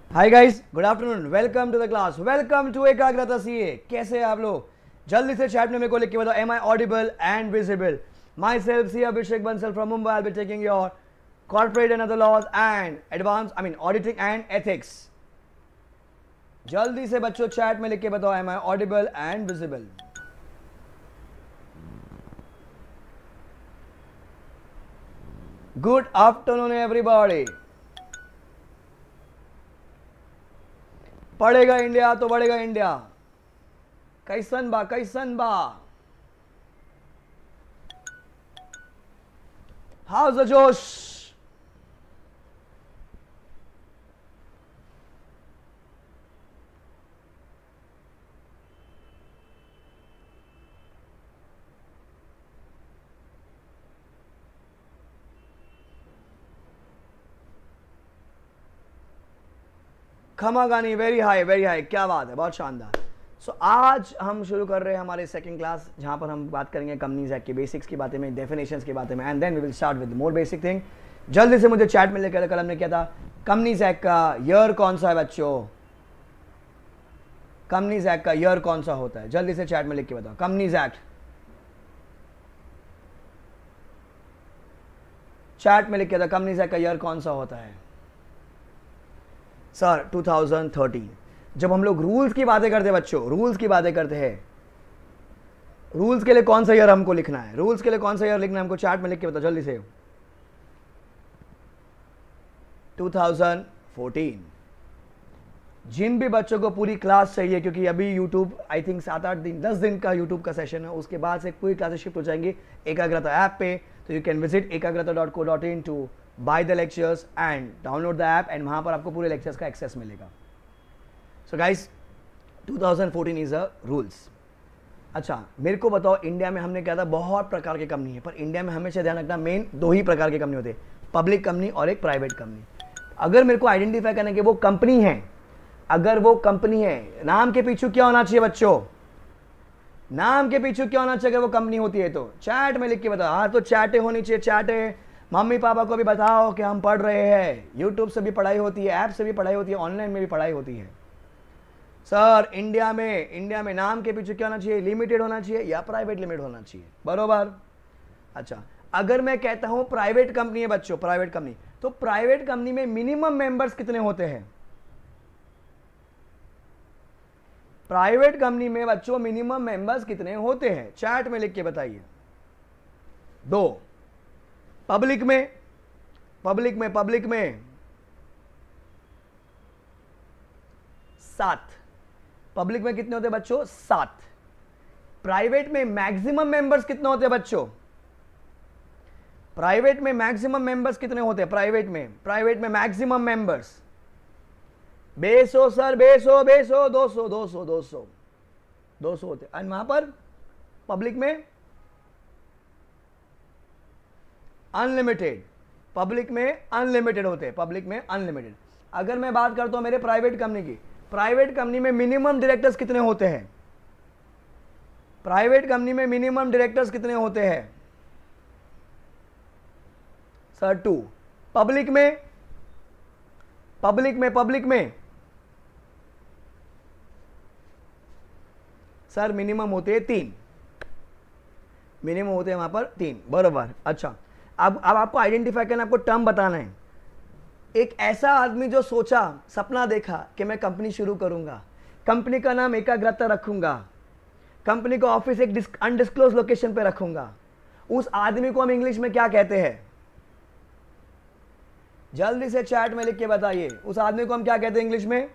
Hi guys, good afternoon, welcome to the class, welcome to Ekagrata CA. कैसे हैं आप लोग? जल्दी से चैट में मेरे को लिख के बताओ, am I audible and visible? Myself C Abhishek Bansal from Mumbai. I will be taking your corporate and other laws and advance auditing and ethics. जल्दी से बच्चों चैट में लिख के बताओ, am I audible and visible? Good afternoon everybody. पढ़ेगा India तो बढ़ेगा इंडिया। कैसन बा, कैसन बा? हाउस द जोश? खमागानी वेरी हाई, क्या बात है, बहुत शानदार। सो आज हम शुरू कर रहे हैं हमारे सेकंड क्लास, जहां पर हम बात करेंगे कंपनीज एक्ट की बेसिक्स की बातें में, डेफिनेशंस की बातें में, and then we will start with more basic thing. जल्दी से मुझे चैट में लेकर, कल हमने किया था कंपनीज एक्ट का ईयर कौन सा है बच्चों? कंपनीज एक्ट का ईयर कौन सा होता है? जल्दी से चैट में लिख के बताओ, कंपनीज एक्ट। चैट में लिख के था, कंपनीज एक्ट का ईयर कौन सा होता है? सर 2013। जब हम लोग रूल्स की बातें करते हैं बच्चों, रूल्स की बातें करते हैं, रूल्स के लिए कौन सा ईयर हमको लिखना है? रूल्स के लिए कौन सा ईयर लिखना है हमको? चैट में लिख के बताओ जल्दी से। 2014। जिन भी बच्चों को पूरी क्लास चाहिए, क्योंकि अभी यूट्यूब आई थिंक 7-8 दिन 10 दिन का यूट्यूब का सेशन है, उसके बाद से पूरी क्लासेस शिफ्ट हो जाएंगी एकाग्रता ऐप पे। तो you can visit ekagrata.co.in to buy the lectures and download the app, and वहां पर आपको पूरे लेक्चर्स का एक्सेस मिलेगा। So guys, 2014 is a rules. अच्छा, मेरे को बताओ, इंडिया में हमने कहा था बहुत प्रकार की कंपनी है, पर इंडिया में हमेशा ध्यान रखना, मेन दो ही प्रकार की कंपनी होती है, पब्लिक कंपनी और एक प्राइवेट कंपनी। अगर मेरे को आइडेंटिफाई करना कि वो कंपनी है, अगर वो कंपनी है, नाम के पीछे क्या होना चाहिए बच्चों? नाम के पीछे क्या होना चाहिए अगर वो कंपनी होती है तो? चैट में लिख के बताओ। हाँ, तो चैटें होनी चाहिए, चैटें। मम्मी पापा को भी बताओ कि हम पढ़ रहे हैं, यूट्यूब से भी पढ़ाई होती है, ऐप से भी पढ़ाई होती है, ऑनलाइन में भी पढ़ाई होती है। सर इंडिया में नाम के पीछे क्या होना चाहिए? लिमिटेड होना चाहिए या प्राइवेट लिमिटेड होना चाहिए, बरोबर? अच्छा, अगर मैं कहता हूं प्राइवेट कंपनी है बच्चों, प्राइवेट कंपनी, तो प्राइवेट कंपनी में मिनिमम मेंबर्स कितने होते हैं? प्राइवेट कंपनी में बच्चों मिनिमम मेंबर्स कितने होते हैं? चैट में लिख के बताइए। 2। पब्लिक में 7। पब्लिक में कितने होते हैं बच्चों? 7। प्राइवेट में मैक्सिमम मेंबर्स कितने होते हैं बच्चों? प्राइवेट में मैक्सिमम मेंबर्स कितने होते हैं? प्राइवेट में मैक्सिमम मेंबर्स बेसो सर, बेसो 200 होते। और वहां पर पब्लिक में अनलिमिटेड, पब्लिक में अनलिमिटेड होते हैं, पब्लिक में अनलिमिटेड। अगर मैं बात करता हूं मेरे प्राइवेट कंपनी की, प्राइवेट कंपनी में मिनिमम डायरेक्टर्स कितने होते हैं? प्राइवेट कंपनी में मिनिमम डायरेक्टर्स कितने होते हैं? सर 2। पब्लिक में सर मिनिमम होते हैं 3, मिनिमम होते हैं वहां पर 3, बरोबर। अच्छा, अब आपको आइडेंटिफाई करना, आपको टर्म बताना है। एक ऐसा आदमी जो सोचा, सपना देखा कि मैं कंपनी शुरू करूंगा, कंपनी का नाम एकाग्रता रखूंगा, कंपनी का ऑफिस एक अनडिस्क्लोज लोकेशन पे रखूंगा, उस आदमी को हम इंग्लिश में क्या कहते हैं? जल्दी से चैट में लिख के बताइए, उस आदमी को हम क्या कहते हैं इंग्लिश में?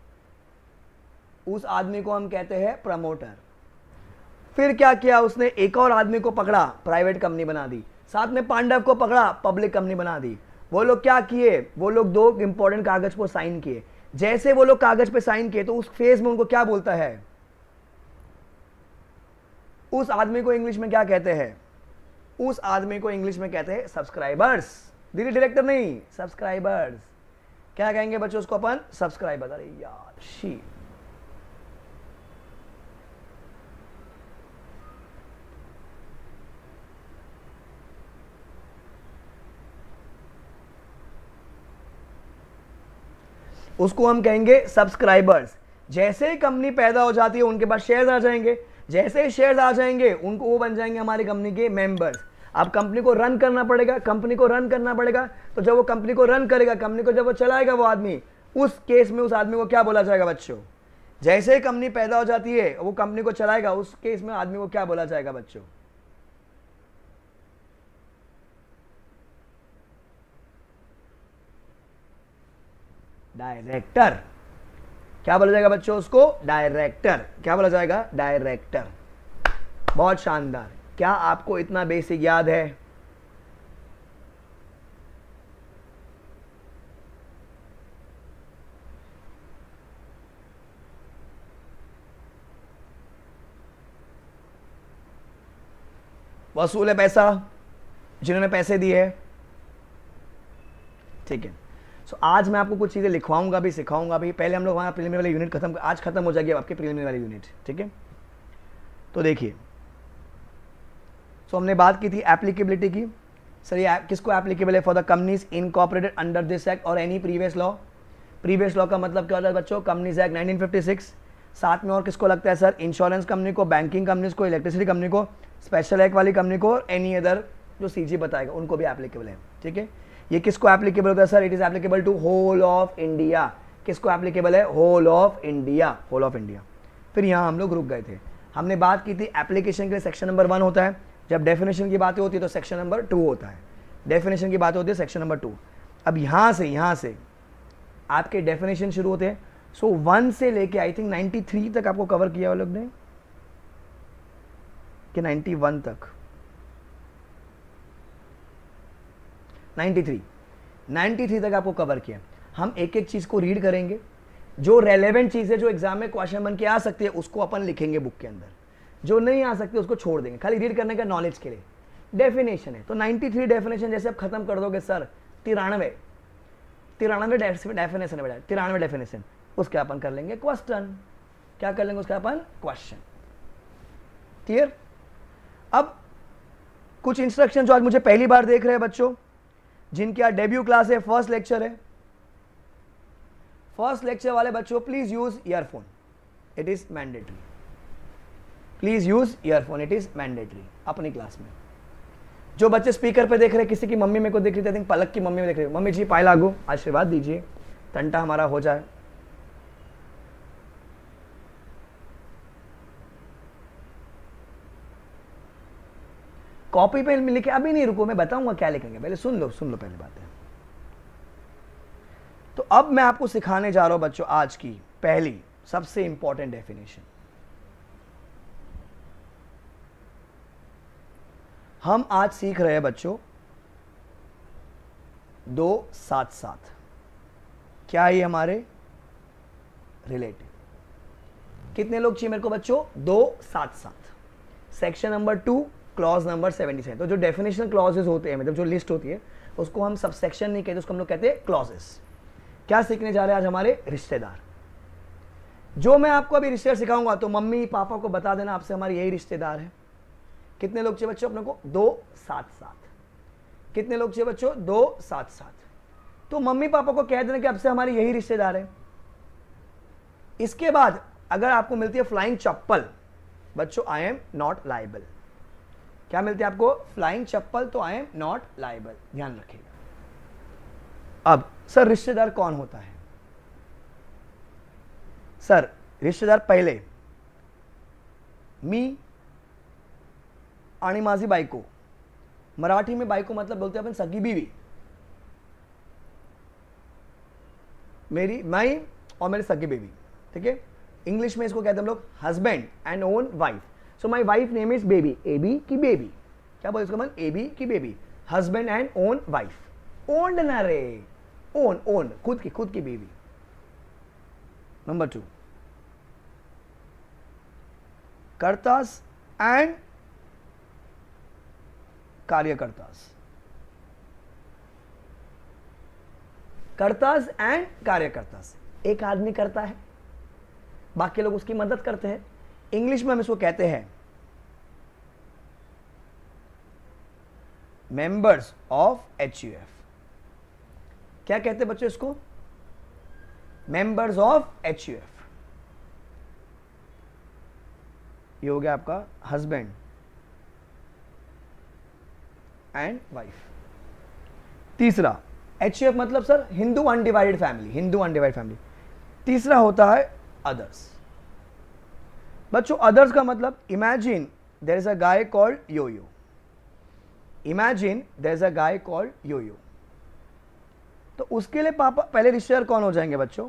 उस आदमी को हम कहते हैं प्रमोटर। फिर क्या किया उसने? एक और आदमी को पकड़ा, प्राइवेट कंपनी बना दी, साथ में पांडव को पकड़ा, पब्लिक कंपनी बना दी। वो लोग क्या किए? वो लोग 2 इंपॉर्टेंट कागज पर साइन किए। जैसे वो लोग कागज पे साइन किए तो उस फेज में उनको क्या बोलता है? उस आदमी को इंग्लिश में क्या कहते हैं? उस आदमी को इंग्लिश में कहते हैं सब्सक्राइबर्स। दिल्ली डायरेक्टर नहीं, सब्सक्राइबर्स। क्या कहेंगे बच्चों उसको अपन? सब्सक्राइबर। अरे यार शी, उसको हम कहेंगे सब्सक्राइबर्स। जैसे ही कंपनी पैदा हो जाती है उनके पास शेयर्स आ जाएंगे, जैसे ही शेयर्स आ जाएंगे उनको वो बन जाएंगे हमारी कंपनी के मेंबर्स। अब कंपनी को रन करना पड़ेगा, कंपनी को रन करना पड़ेगा, तो जब वो कंपनी को रन करेगा, कंपनी को जब वो चलाएगा वो आदमी, उस केस में उस आदमी को क्या बोला जाएगा बच्चों? जैसे ही कंपनी पैदा हो जाती है वो कंपनी को चलाएगा, उस केस में आदमी को क्या बोला जाएगा बच्चों? डायरेक्टर। क्या बोला जाएगा बच्चों उसको? डायरेक्टर। क्या बोला जाएगा? डायरेक्टर। बहुत शानदार। क्या आपको इतना बेसिक याद है? वसूल है पैसा जिन्होंने पैसे दिए है, ठीक है। सो आज मैं आपको कुछ चीज़ें लिखवाऊंगा भी, सिखाऊंगा भी। पहले हम लोग वहाँ प्रीलिमिनरी वाली यूनिट खत्म, आज खत्म हो जाएगी आपकी प्रीलिमिनरी वाली यूनिट, ठीक है। तो देखिए, सो हमने बात की थी एप्लीकेबिलिटी की। सर ये किसको एप्लीकेबल है? For the companies incorporated under this act और any previous law. Previous law का मतलब क्या होता है बच्चों? Companies act 1956। साथ में और किसको लगता है सर? इंश्योरेंस कंपनी को, बैंकिंग कंपनीज को, इलेक्ट्रिसिटी कंपनी को, स्पेशल एक्ट वाली कंपनी को और एनी अदर जो सीजी बताएगा उनको भी एप्लीकेबल है, ठीक है। ये किसको एप्लीकेबल होता है sir? It is applicable to whole of India. किसको एप्लीकेबल है? Whole of India, whole of India. फिर यहाँ हम लोग रुक गए थे, हमने बात की थी एप्लीकेशन के लिए सेक्शन नंबर 1 होता है, जब डेफिनेशन की बातें होती है तो सेक्शन नंबर 2 होता है, डेफिनेशन की बात होती है सेक्शन नंबर 2। अब यहाँ से आपके डेफिनेशन शुरू होते हैं। सो 1 से लेके आई थिंक 93 तक आपको कवर किया वो लोग ने, कि 91 तक? 93 तक आपको कवर किया। हम एक एक चीज़ को रीड करेंगे, जो रेलेवेंट चीज़ है, जो एग्जाम में क्वेश्चन बन के आ सकती है, उसको अपन लिखेंगे बुक के अंदर, जो नहीं आ सकती उसको छोड़ देंगे, खाली रीड करने का नॉलेज के लिए। डेफिनेशन है तो 93 डेफिनेशन जैसे आप खत्म कर दोगे सर, 93 डेफिनेशन है बेटा, 93 डेफिनेशन, उसके अपन कर लेंगे क्वेश्चन। क्या कर लेंगे उसका अपन? क्वेश्चन। क्लियर? अब कुछ इंस्ट्रक्शन जो आज मुझे पहली बार देख रहे हैं बच्चों, जिनकी आज डेब्यू क्लास है, फर्स्ट लेक्चर है, फर्स्ट लेक्चर वाले बच्चों please use earphone, it is mandatory. Please use earphone, it is mandatory अपनी क्लास में। जो बच्चे स्पीकर पे देख रहे हैं, किसी की मम्मी मेरे को देख रही थी, पलक की मम्मी में देख रही है, मम्मी जी पाए लागू, आशीर्वाद दीजिए, टंटा हमारा हो जाए। कॉपी पे लिखे, अभी नहीं रुको, मैं बताऊंगा क्या लिखेंगे, पहले सुन लो पहले बात है। तो अब मैं आपको सिखाने जा रहा हूं बच्चों आज की पहली सबसे इंपॉर्टेंट डेफिनेशन। हम आज सीख रहे हैं बच्चों 2-7-7। क्या है ये हमारे? रिलेटिव। कितने लोग चाहिए मेरे को बच्चों? 2-7-7। Section number 2 clause number 77। तो जो डेफिनेशन क्लॉजेस होते हैं, मतलब जो लिस्ट होती है, उसको हम सब सेक्शन नहीं कहते, उसको हम लोग कहते हैं क्लॉजेस। क्या सीखने जा रहे हैं आज? हमारे रिश्तेदार। जो मैं आपको अभी रिश्तेदार सिखाऊंगा तो मम्मी पापा को बता देना आपसे हमारे यही रिश्तेदार है। कितने लोग चाहिए बच्चों अपने को? 2-7-7। कितने लोग चाहिए बच्चों? 2-7-7। तो मम्मी पापा को कह देना कि आपसे हमारे यही रिश्तेदार है। इसके बाद अगर आपको मिलती है फ्लाइंग चप्पल बच्चों, आई एम नॉट लाइबल। क्या मिलती है आपको? फ्लाइंग चप्पल, तो आई एम नॉट लाइबल, ध्यान रखिएगा। अब सर रिश्तेदार कौन होता है? सर रिश्तेदार पहले मी आणि माझी बायको, मराठी में बायको मतलब बोलते हैं अपन सगी बीवी, मेरी माई और मेरी सगी बीवी, ठीक है। इंग्लिश में इसको कहते हैं हम लोग husband and own wife. So my wife name is baby, AB की बेबी। क्या बोले इसको? मन एबी की baby, husband and own wife. Owned ना रे, ओन ओन, खुद की बेबी। नंबर 2 कर्तास एंड कार्यकर्तास। कर्तास एंड कार्यकर्तास, एक आदमी करता है, बाकी लोग उसकी मदद करते हैं। इंग्लिश में हम इसको कहते हैं मेंबर्स ऑफ HUF। क्या कहते हैं बच्चों इसको? मेंबर्स ऑफ HUF, ये हो गया आपका हस्बैंड एंड वाइफ। तीसरा HUF मतलब sir Hindu undivided family, Hindu undivided family. तीसरा होता है अदर्स। बच्चों अदर्स का मतलब imagine there is a guy called Yoyo, imagine there is a guy called Yoyo, तो उसके लिए पापा पहले रिश्तेदार कौन हो जाएंगे बच्चों?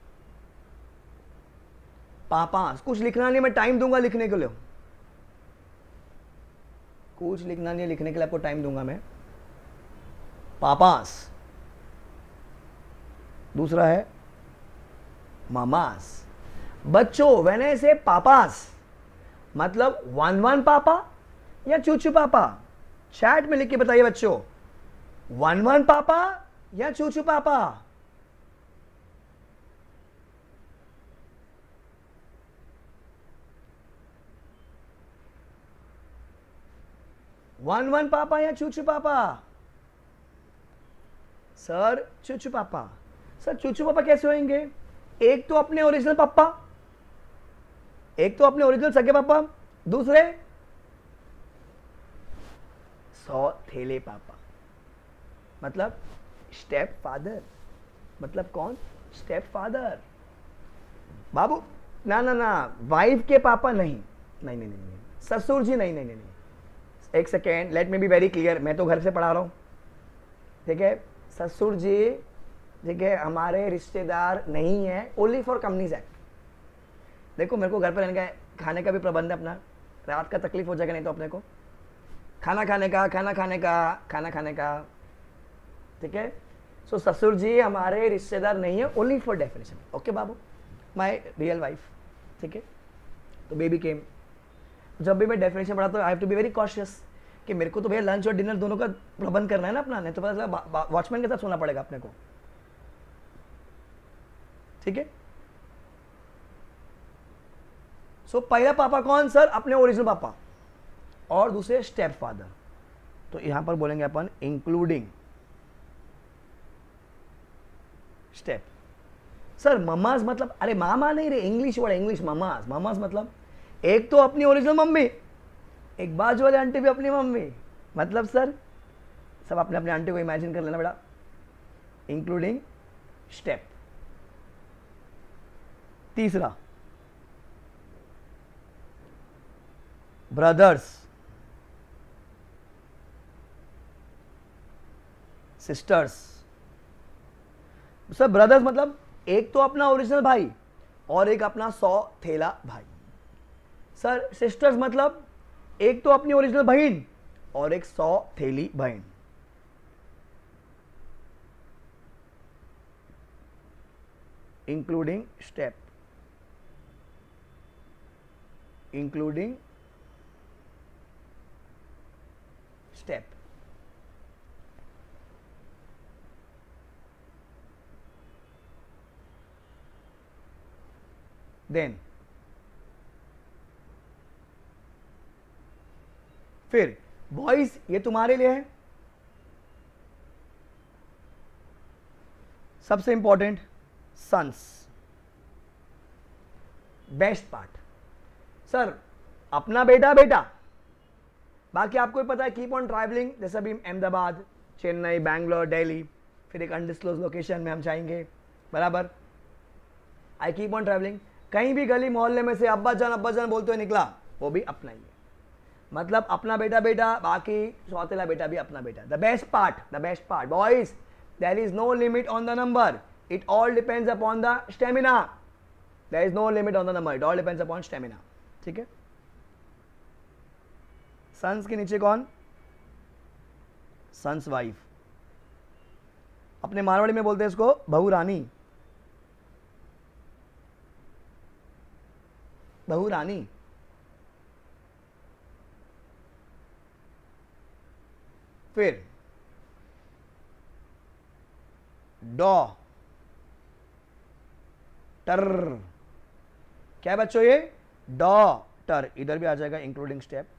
पापास। कुछ लिखना नहीं, मैं टाइम दूंगा लिखने के लिए, कुछ लिखना नहीं, लिखने के लिए आपको टाइम दूंगा मैं। पापास। दूसरा है मामास। बच्चों व्हेन आई से पापास मतलब वन वन पापा या चूचू पापा? चैट में लिख के बताइए बच्चों, वन वन पापा या चूचू पापा? वन वन पापा या चूचू पापा? सर चूचू पापा। सर चूचू पापा कैसे होंगे? एक तो अपने ओरिजिनल पापा, एक तो अपने ओरिजिनल सगे पापा, दूसरे 100 थेले पापा, मतलब स्टेप फादर। मतलब कौन? Step father. बाबू ना ना ना, वाइफ के पापा नहीं, नहीं नहीं नहीं, ससुर जी नहीं नहीं नहीं, नहीं। एक second, let me be very clear, मैं तो घर से पढ़ा रहा हूं, ठीक है? ससुर जी, ठीक है, हमारे रिश्तेदार नहीं है, ओनली फॉर कंपनीज एक्ट। देखो मेरे को घर पर रहने का, खाने का भी प्रबंध है अपना, रात का तकलीफ हो जाएगा नहीं तो अपने को, खाना खाने का, खाना खाने का, खाना खाने का, ठीक है? सो ससुर जी हमारे रिश्तेदार नहीं है, ओनली फॉर डेफिनेशन। ओके बाबू, माई रियल वाइफ, ठीक है? तो बेबी केम। जब भी मैं डेफिनेशन पढ़ाता हूँ I have to be very cautious कि मेरे को तो भैया लंच और डिनर दोनों का प्रबंध करना है ना अपना, नहीं तो पता चला वॉचमैन के साथ सोना पड़ेगा अपने को, ठीक है? सो पहला पापा कौन सर? अपने ओरिजिनल पापा, और दूसरे स्टेप फादर। तो यहां पर बोलेंगे अपन इंक्लूडिंग स्टेप। सर ममाज मतलब, अरे मामा नहीं रे, English word, English mamas. Mamas मतलब एक तो अपनी ओरिजिनल मम्मी, एक बाजू वाले आंटी भी अपनी मम्मी, मतलब सर सब अपने अपने आंटी को इमेजिन कर लेना बेटा, इंक्लूडिंग स्टेप। तीसरा ब्रदर्स, सिस्टर्स। सर ब्रदर्स मतलब एक तो अपना ओरिजिनल भाई और एक अपना 100 थैला भाई। सर सिस्टर्स मतलब एक तो अपनी ओरिजिनल बहन और एक 100 थैली बहन। Including step, including step. Then फिर बॉयज, ये तुम्हारे लिए है सबसे important, sons, best part. Sir अपना बेटा बेटा, बाकी आपको ही पता है, कीप ऑन ट्रैवलिंग, जैसे अभी अहमदाबाद, चेन्नई, बैंगलोर, दिल्ली, फिर एक अनडिस्क्लोज लोकेशन में हम जाएंगे, बराबर? I keep on travelling. कहीं भी गली मोहल्ले में से अब्बा जान बोलते हुए निकला, वो भी अपना ही है, मतलब अपना बेटा बेटा, बाकी सौतेला बेटा भी अपना बेटा। The best part boys, there is no limit on the number, it all depends upon the stamina. There is no limit on the number, it all depends upon stamina, ठीक है? सन्स के नीचे कौन? Sons wife. अपने मारवाड़ी में बोलते हैं इसको बहू रानी, बहू रानी। फिर डॉ टर, क्या है बच्चों ये? डॉटर, इधर भी आ जाएगा इंक्लूडिंग स्टेप।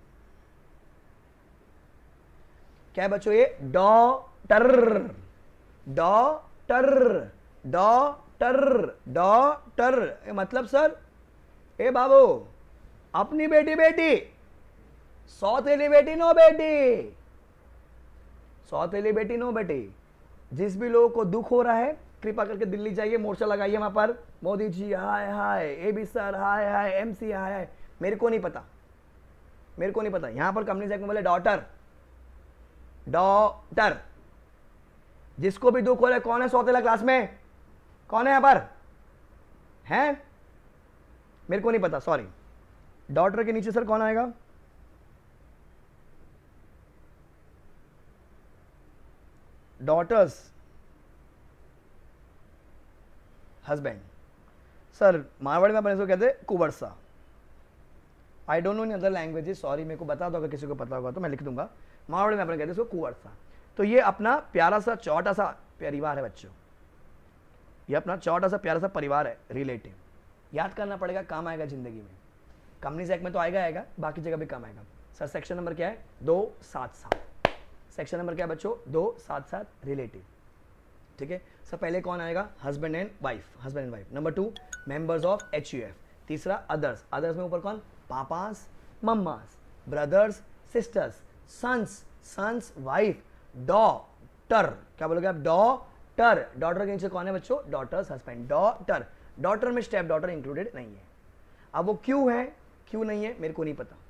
क्या है बच्चों ये? डॉटर, डॉटर, डॉटर मतलब सर, ए बाबू, अपनी बेटी बेटी, सौतेली बेटी नो बेटी, सौतेली बेटी नो बेटी। जिस भी लोगों को दुख हो रहा है कृपा करके दिल्ली जाइए, मोर्चा लगाइए वहां पर, मोदी जी हाय हाय, एबी सर हाय हाय, एमसी हाय हाय। मेरे को नहीं पता, मेरे को नहीं पता। यहां पर कंपनी से बोले डॉटर, डॉटर। जिसको भी दुख हो रहा है, कौन है सौतेला क्लास में, कौन है यहां पर हैं? मेरे को नहीं पता, सॉरी। डॉटर के नीचे सर कौन आएगा? Daughters, husband. सर मारवाड़ी में अपन इसको कहते हैं कुवर्सा। I don't know in other languages, sorry, मेरे को बता दो अगर किसी को पता होगा तो मैं लिख दूंगा। मारवाड़ी में अपन कहते हैं इसको कुवर्सा। तो ये अपना प्यारा सा छोटा सा परिवार है बच्चों, ये अपना छोटा सा प्यारा सा परिवार है, रिलेटिव। याद करना पड़ेगा, काम आएगा जिंदगी में। कंपनीज एक्ट में तो आएगा आएगा, बाकी जगह भी काम आएगा। सर सेक्शन नंबर क्या है? 277। सेक्शन नंबर क्या है बच्चों? 277, रिलेटिव। ठीक है सर, पहले कौन आएगा? Husband and wife, husband and wife. Number 2 members of HUF। तीसरा अदर्स, अदर्स में ऊपर कौन? Papas, mammas, brothers, sisters, sons, sons wife, daughter. क्या बोलोगे आप? डॉटर। डॉटर के नीचे कौन है बच्चों? Daughters husband, daughter. डॉटर में स्टेप डॉटर इंक्लूडेड नहीं है। अब वो क्यों है, क्यों नहीं है, मेरे को नहीं पता।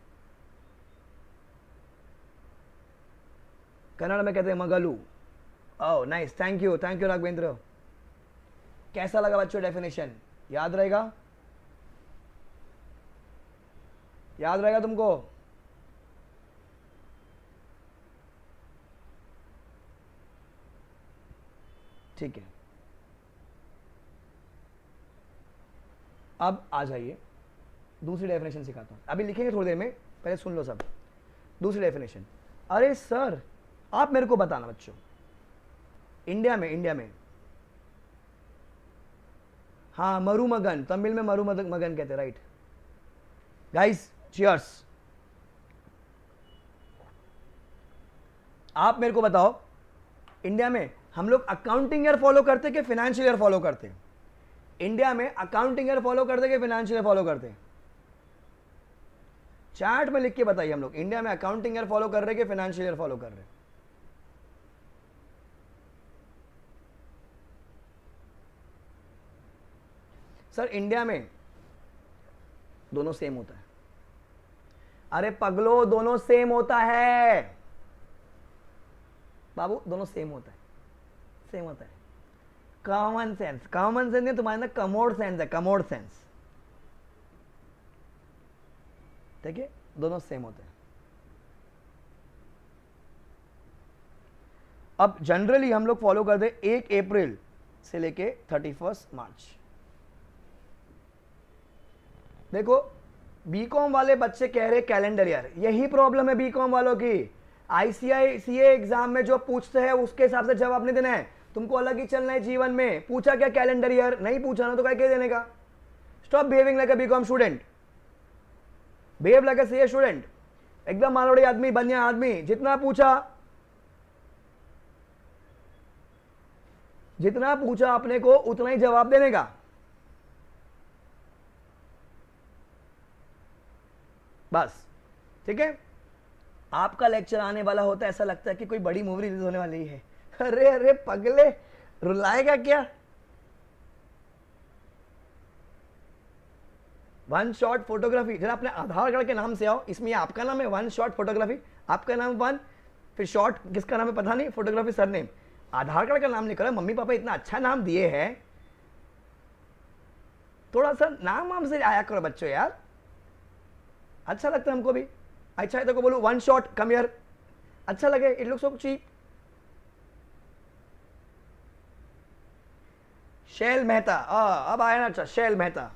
कन्नड़ में कहते हैं मगलू। Oh nice, thank you Raghavendra. कैसा लगा बच्चों डेफिनेशन? याद रहेगा? याद रहेगा तुमको? ठीक है, अब आ जाइए, दूसरी डेफिनेशन सिखाता हूं। अभी लिखेंगे थोड़ी देर में, पहले सुन लो सब। दूसरी डेफिनेशन। अरे सर आप मेरे को बताना बच्चों, इंडिया में हाँ मरुमगन, तमिल में मरुमगन कहते हैं, राइट गाइस, चीयर्स। आप मेरे को बताओ, इंडिया में हम लोग अकाउंटिंग ईयर फॉलो करते कि फाइनेंशियल ईयर फॉलो करते? इंडिया में अकाउंटिंग ईयर फॉलो करते कि फाइनेंशियल ईयर फॉलो करते? चैट में लिख के बताइए, हम लोग इंडिया में अकाउंटिंग ईयर फॉलो कर रहे कि फाइनेंशियल ईयर फॉलो कर रहे? सर इंडिया में दोनों सेम होता है। अरे पगलो, दोनों सेम होता है बाबू, दोनों सेम होता है, सेम होता है। कॉमन सेंस, कॉमन सेंस नहीं तुम्हारे अंदर कमोड सेंस है, कमोड सेंस। ठीक है, दोनों सेम होते हैं। अब जनरली हम लोग फॉलो करते 1 अप्रैल से लेके 31 मार्च। देखो बीकॉम वाले बच्चे कह रहे कैलेंडर ईयर, यही प्रॉब्लम है बीकॉम वालों की। ICAI एग्जाम में जो पूछते हैं उसके हिसाब से जवाब नहीं देना है, तुमको अलग ही चलना है जीवन में। पूछा क्या कैलेंडर ईयर? नहीं पूछा ना, तो क्या कह देने का? Stop behaving like a BCom student, behave like a CA student. एकदम मारवाड़ी आदमी, बनिया आदमी, जितना पूछा अपने को उतना ही जवाब देने का। बस ठीक है। आपका लेक्चर आने वाला होता है, ऐसा लगता है कि कोई बड़ी मूवी रिलीज होने वाली है। अरे अरे पगले, रुलाएगा क्या? One shot photography. जरा अपने आधार कार्ड के नाम से आओ, इसमें आपका नाम है वन शॉट फोटोग्राफी, आपका नाम वन, फिर शॉट किसका नाम है पता नहीं, फोटोग्राफी सरनेम। आधार कार्ड का नाम नहीं करो, मम्मी पापा इतना अच्छा नाम दिए हैं, थोड़ा सा नाम से आया करो बच्चों यार, अच्छा लगता है हमको भी। अच्छा है तो को बोलूं वन शॉट कम हियर, अच्छा लगे, it looks so cheap. Shail Mehta, अब आया ना, अच्छा शैल मेहता।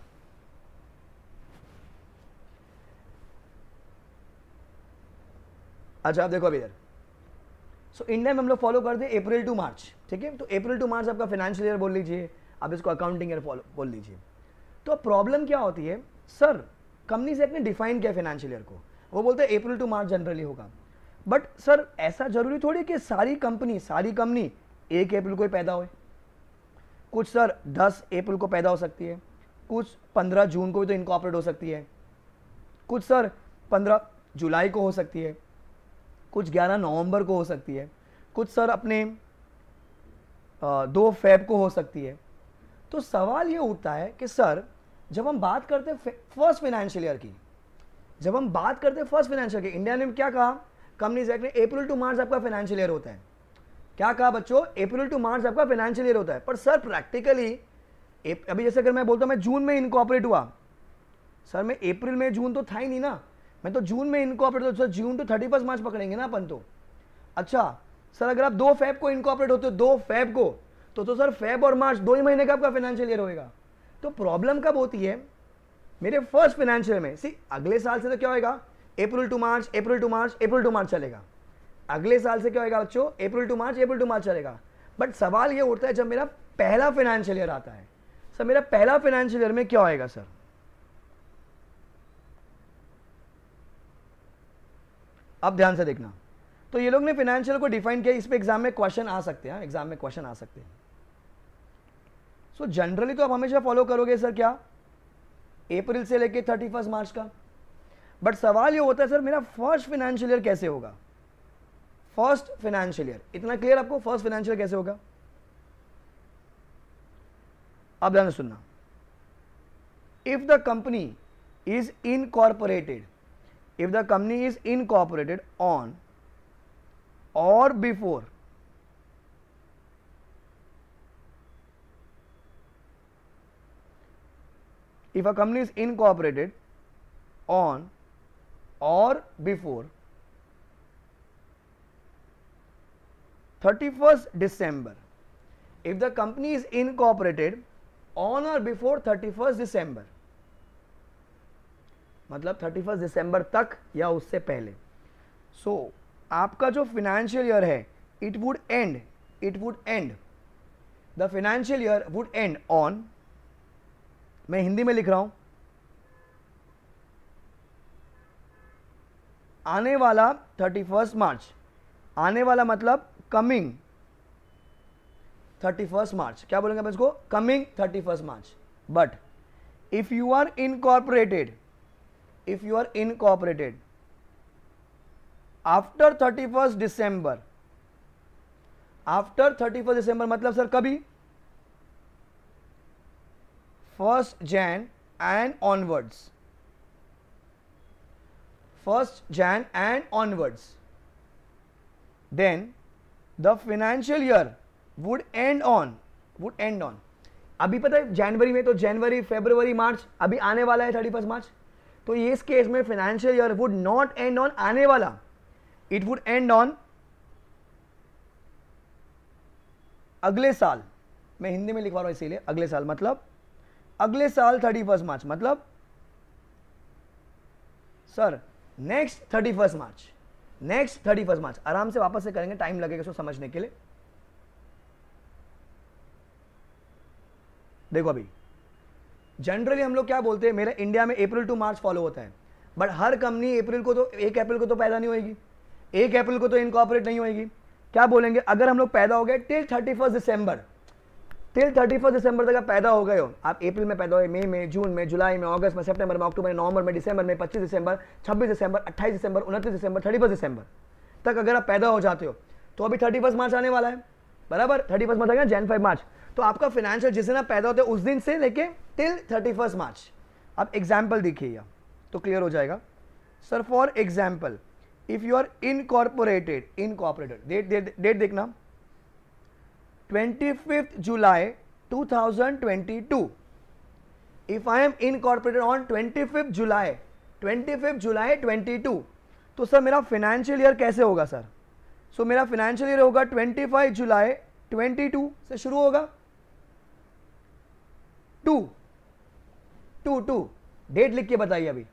अच्छा आप देखो अभी इधर, सो इंडिया में हम लोग फॉलो करते हैं अप्रैल टू मार्च। ठीक है, तो अप्रैल टू मार्च आपका फाइनेंशियल ईयर बोल लीजिए, आप इसको अकाउंटिंग ईयर बोल लीजिए। तो प्रॉब्लम क्या होती है सर, कंपनी से ने डिफाइन किया फाइनेंशियल ईयर को, वो बोलते हैं अप्रैल टू मार्च जनरली होगा। बट सर ऐसा जरूरी थोड़ी कि सारी कंपनी 1 अप्रैल को ही पैदा हुए। कुछ सर 10 अप्रैल को पैदा हो सकती है, कुछ 15 जून को भी तो इनकॉर्पोरेट हो सकती है, कुछ सर 15 जुलाई को हो सकती है, कुछ 11 नवंबर को हो सकती है, कुछ सर अपने 2 फेब को हो सकती है। तो सवाल ये उठता है कि सर जब हम बात करते हैं फर्स्ट फाइनेंशियल ईयर की, जब हम बात करते हैं फर्स्ट फाइनेंशियल की, इंडिया ने क्या कहा कंपनीज एक्ट ने, अप्रैल टू मार्च आपका फाइनेंशियल ईयर होता है। क्या कहा बच्चों? अप्रैल टू मार्च आपका फाइनेंशियल ईयर होता है। पर सर प्रैक्टिकली अभी जैसे अगर मैं बोलता हूँ मैं जून में इनकॉर्पोरेट हुआ, सर मैं अप्रैल में जून तो था ही नहीं ना, मैं तो जून में इनकॉर्पोरेट होता, सर जून टू 31 मार्च पकड़ेंगे ना अपन तो। अच्छा सर अगर आप 2 फेब को इनकॉर्पोरेट होते हो, 2 फेब को, तो सर फेब और मार्च 2 ही महीने का आपका फाइनेंशियल ईयर होएगा। तो प्रॉब्लम कब होती है मेरे फर्स्ट फाइनेंशियल में? सी अगले साल से तो क्या होगा, April to March, April to March, April to March चलेगा। अगले साल से क्या होगा बच्चों? अप्रैल to March, April to March चलेगा। बट सवाल ये उठता है जब मेरा पहला फाइनेंशियल ईयर आता है, सर मेरा पहला फाइनेंशियल ईयर में क्या होएगा सर? अब ध्यान से देखना। तो ये लोग ने फाइनेंशियल को डिफाइन किया, इस पे एग्जाम में क्वेश्चन आ सकते हैं, एग्जाम में क्वेश्चन आ सकते हैं। सो जनरली तो आप हमेशा फॉलो करोगे सर क्या, अप्रैल से लेके 31 मार्च का। बट सवाल ये होता है सर मेरा फर्स्ट फाइनेंशियल ईयर कैसे होगा? फर्स्ट फाइनेंशियल ईयर इतना क्लियर आपको? फर्स्ट फाइनेंशियल कैसे होगा? अब ध्यान से सुनना। If the company is incorporated, if the company is incorporated on or before if a company is incorporated on or before 31st December, if the company is incorporated on or before 31st December, मतलब 31 दिसंबर तक या उससे पहले। So आपका जो financial year है it would end the financial year would end on, मैं हिंदी में लिख रहा हूं, आने वाला 31 मार्च, आने वाला मतलब कमिंग 31 मार्च, क्या बोलेंगे आप इसको? Coming 31 March. But if you are incorporated, if you are incorporated after 31st December, after 31st December मतलब सर कभी? 1st Jan and onwards, 1st Jan and onwards, then the financial year would end on, अभी पता है जनवरी में, तो जनवरी फरवरी मार्च अभी आने वाला है 31 मार्च, तो ये इस केस में financial year would not end on आने वाला, इट वुड एंड ऑन अगले साल। मैं हिंदी में लिखवा रहा हूं इसीलिए अगले साल, मतलब अगले साल 31 मार्च, मतलब sir next 31 March, next 31 March. आराम से वापस से करेंगे, टाइम लगेगा इसको समझने के लिए। देखो अभी जनरली हम लोग क्या बोलते हैं, मेरा इंडिया में अप्रैल टू मार्च फॉलो होता है, बट हर कंपनी अप्रैल को तो 1 अप्रैल को तो पैदा नहीं होगी, 1 अप्रैल को तो इनकॉर्पोरेट नहीं होगी। क्या बोलेंगे, अगर हम लोग पैदा हो गए टिल 31 दिसंबर, टिल 31 दिसंबर तक आप पैदा हो गए हो, आप अप्रैल में पैदा हुए, मई में, जून में, जुलाई में, अगस्त में, सितंबर में, अक्टूबर में, नवंबर में, दिसंबर में, 25 दिसंबर, 26 दिसंबर, 28 दिसंबर, 29 दिसंबर, 31 दिसंबर तक अगर आप पैदा हो जाते हो, तो अभी 31 मार्च आने वाला है, बराबर? 31 मार्च आएगा, जन 5 मार्च, तो आपका फाइनेंशियल जिस दिन आप पैदा होते हैं उस दिन से लेके टिल 31 मार्च। अब एग्जाम्पल देखिए तो क्लियर हो जाएगा। Sir for example if you are incorporated, date देखना 25 जुलाई 2022, if I am incorporated on 25 July 22, तो सर मेरा फाइनेंशियल ईयर कैसे होगा सर? सो मेरा फाइनेंशियल ईयर होगा 25 जुलाई 22 से शुरू होगा, 2 डेट लिख के बताइए अभी।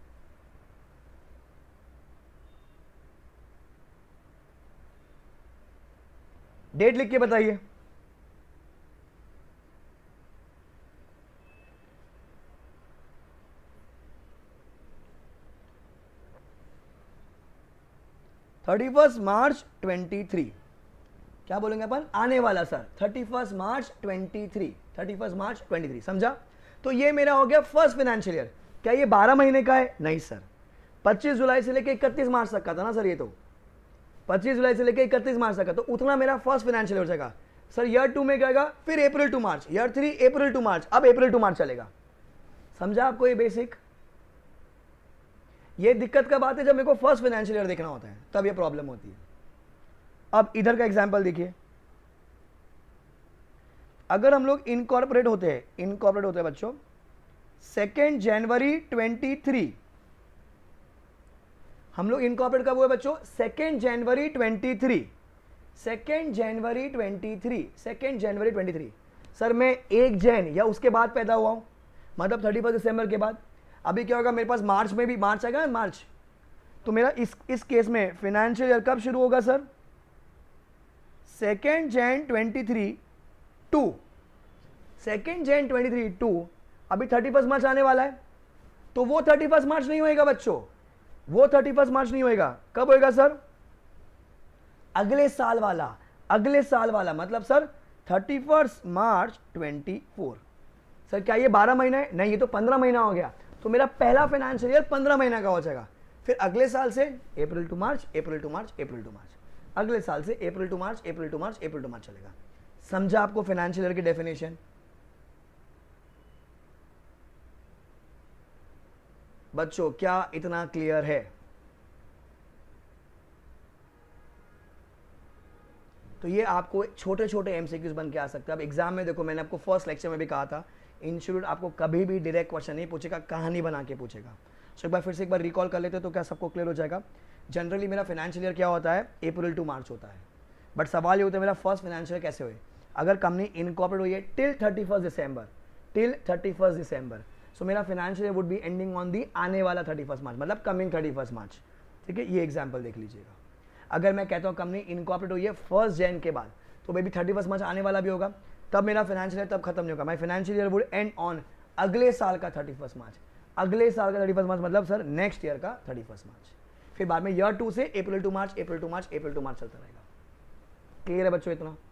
डेट लिख के बताइए। (31 मार्च 23) क्या बोलेंगे अपन, आने वाला सर 31 मार्च 23, 31 मार्च 23, समझा। तो ये मेरा हो गया फर्स्ट फाइनेंशियल ईयर। क्या ये 12 महीने का है, नहीं सर, 25 जुलाई से लेकर 31 मार्च तक का था ना सर, ये तो 25 जुलाई से लेकर 31 मार्च तक का, तो उतना मेरा फर्स्ट फाइनेंशियल ईयर हो जाएगा सर। ईयर 2 में क्या आएगा, फिर April to March, year 3 April to March, अब अप्रैल टू मार्च चलेगा, समझा आपको ये बेसिक। ये दिक्कत का बात है जब मेरे को फर्स्ट फाइनेंशियल ईयर देखना होता है, तब ये प्रॉब्लम होती है। अब इधर का एग्जांपल देखिए, अगर हम लोग इनकॉर्पोरेट होते हैं बच्चों 2 जनवरी 23, हम लोग इनकॉर्पोरेट कब हुए बच्चों, 2 जनवरी 23, 2 जनवरी 23 सर मैं 1 जैन या उसके बाद पैदा हुआ हूं, मतलब 31 दिसंबर के बाद। अभी क्या होगा, मेरे पास मार्च में भी मार्च आएगा, मार्च, तो मेरा इस केस में फाइनेंशियल ईयर कब शुरू होगा sir, 2 Jan 23 to 2 Jan 23 to अभी 31 मार्च आने वाला है, तो वो 31 मार्च नहीं होएगा बच्चों, वो 31 मार्च नहीं होएगा, कब होएगा सर, अगले साल वाला, मतलब सर 31 मार्च 24। सर क्या ये 12 महीना है, नहीं ये तो 15 महीना हो गया, तो मेरा पहला फाइनेंशियल ईयर 15 महीना का हो जाएगा। फिर अगले साल से April to March, April to March, April to March, अगले साल से April to March, April to March, April to March चलेगा। समझा आपको फाइनेंशियल ईयर की डेफिनेशन। बच्चों क्या इतना क्लियर है? तो ये आपको छोटे छोटे एमसीक्यूज बन के आ सकते हैं। अब एग्जाम में देखो, मैंने आपको फर्स्ट लेक्चर में भी कहा था, इंस्टीट्यूट आपको कभी भी डायरेक्ट क्वेश्चन नहीं पूछेगा, कहानी बना के पूछेगा। सो एक बार फिर से एक बार रिकॉल कर लेते तो क्या सबको क्लियर हो जाएगा। जनरली मेरा फाइनेंशियल ईयर क्या होता है, अप्रैल टू मार्च होता है, बट सवाल ये होता है मेरा फर्स्ट फाइनेंशियल ईयर कैसे हुए। अगर कंपनी इनकॉर्पोरेट हुई है टिल 31 दिसंबर, सो मेरा financial year would be ending on the आने वाला 31 मार्च, मतलब कमिंग 31 मार्च। ठीक है, ये एग्जाम्पल देख लीजिएगा। अगर मैं कहता हूँ कंपनी इनकॉर्पोरेट हुई है 1 जैन के बाद, तो बेबी 31 मार्च आने वाला भी होगा, तब मेरा फाइनेंशियल ईयर तब खत्म नहीं होगा। My financial year would end on अगले साल का 31 मार्च, अगले साल का 31 मार्च मतलब सर नेक्स्ट ईयर का 31 मार्च। फिर बाद में ईयर 2 से April to March, April to March, April to March चलता रहेगा। क्लियर है बच्चों इतना?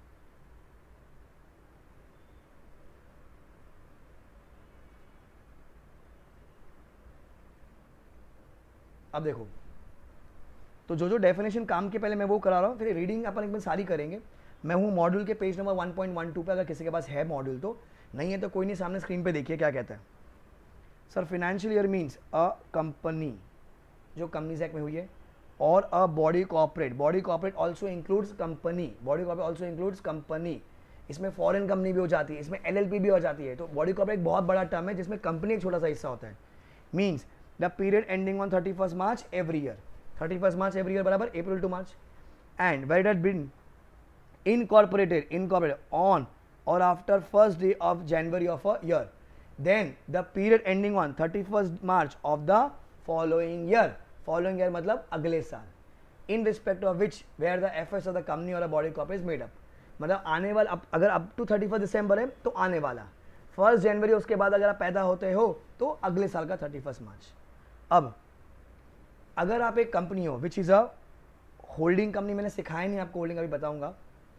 अब देखो, तो जो डेफिनेशन काम के पहले मैं वो करा रहा हूँ, फिर रीडिंग अपन एक बार सारी करेंगे। मैं हूँ मॉड्यूल के पेज नंबर 1.12 पे, अगर किसी के पास है मॉड्यूल तो, नहीं है तो कोई नहीं, सामने स्क्रीन पे देखिए क्या कहता है। Sir financial year means a company जो कंपनीज एक्ट में हुई है, और a body corporate also includes company, body corporate also includes company. इसमें फॉरेन कंपनी भी हो जाती है, इसमें LLP भी हो जाती है। तो बॉडी कॉर्पोरेट बहुत बड़ा टर्म है जिसमें कंपनी एक छोटा सा हिस्सा होता है। Means the period ending on 31 March every year, 31 March every year बराबर April to March, and where it had been incorporated on or after first day of January of a year, then the period ending on 31st March of the following year मतलब अगले साल, in respect of which where the FS of the company or a body corporate is made up, मतलब आने वाला, अगर up to 31 दिसंबर है तो आने वाला 1 जनवरी, उसके बाद अगर आप पैदा होते हो तो अगले साल का 31 मार्च। अब अगर आप एक कंपनी हो which is a holding company, मैंने सिखाया नहीं आपको होल्डिंग, अभी बताऊंगा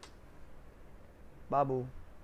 बाबू,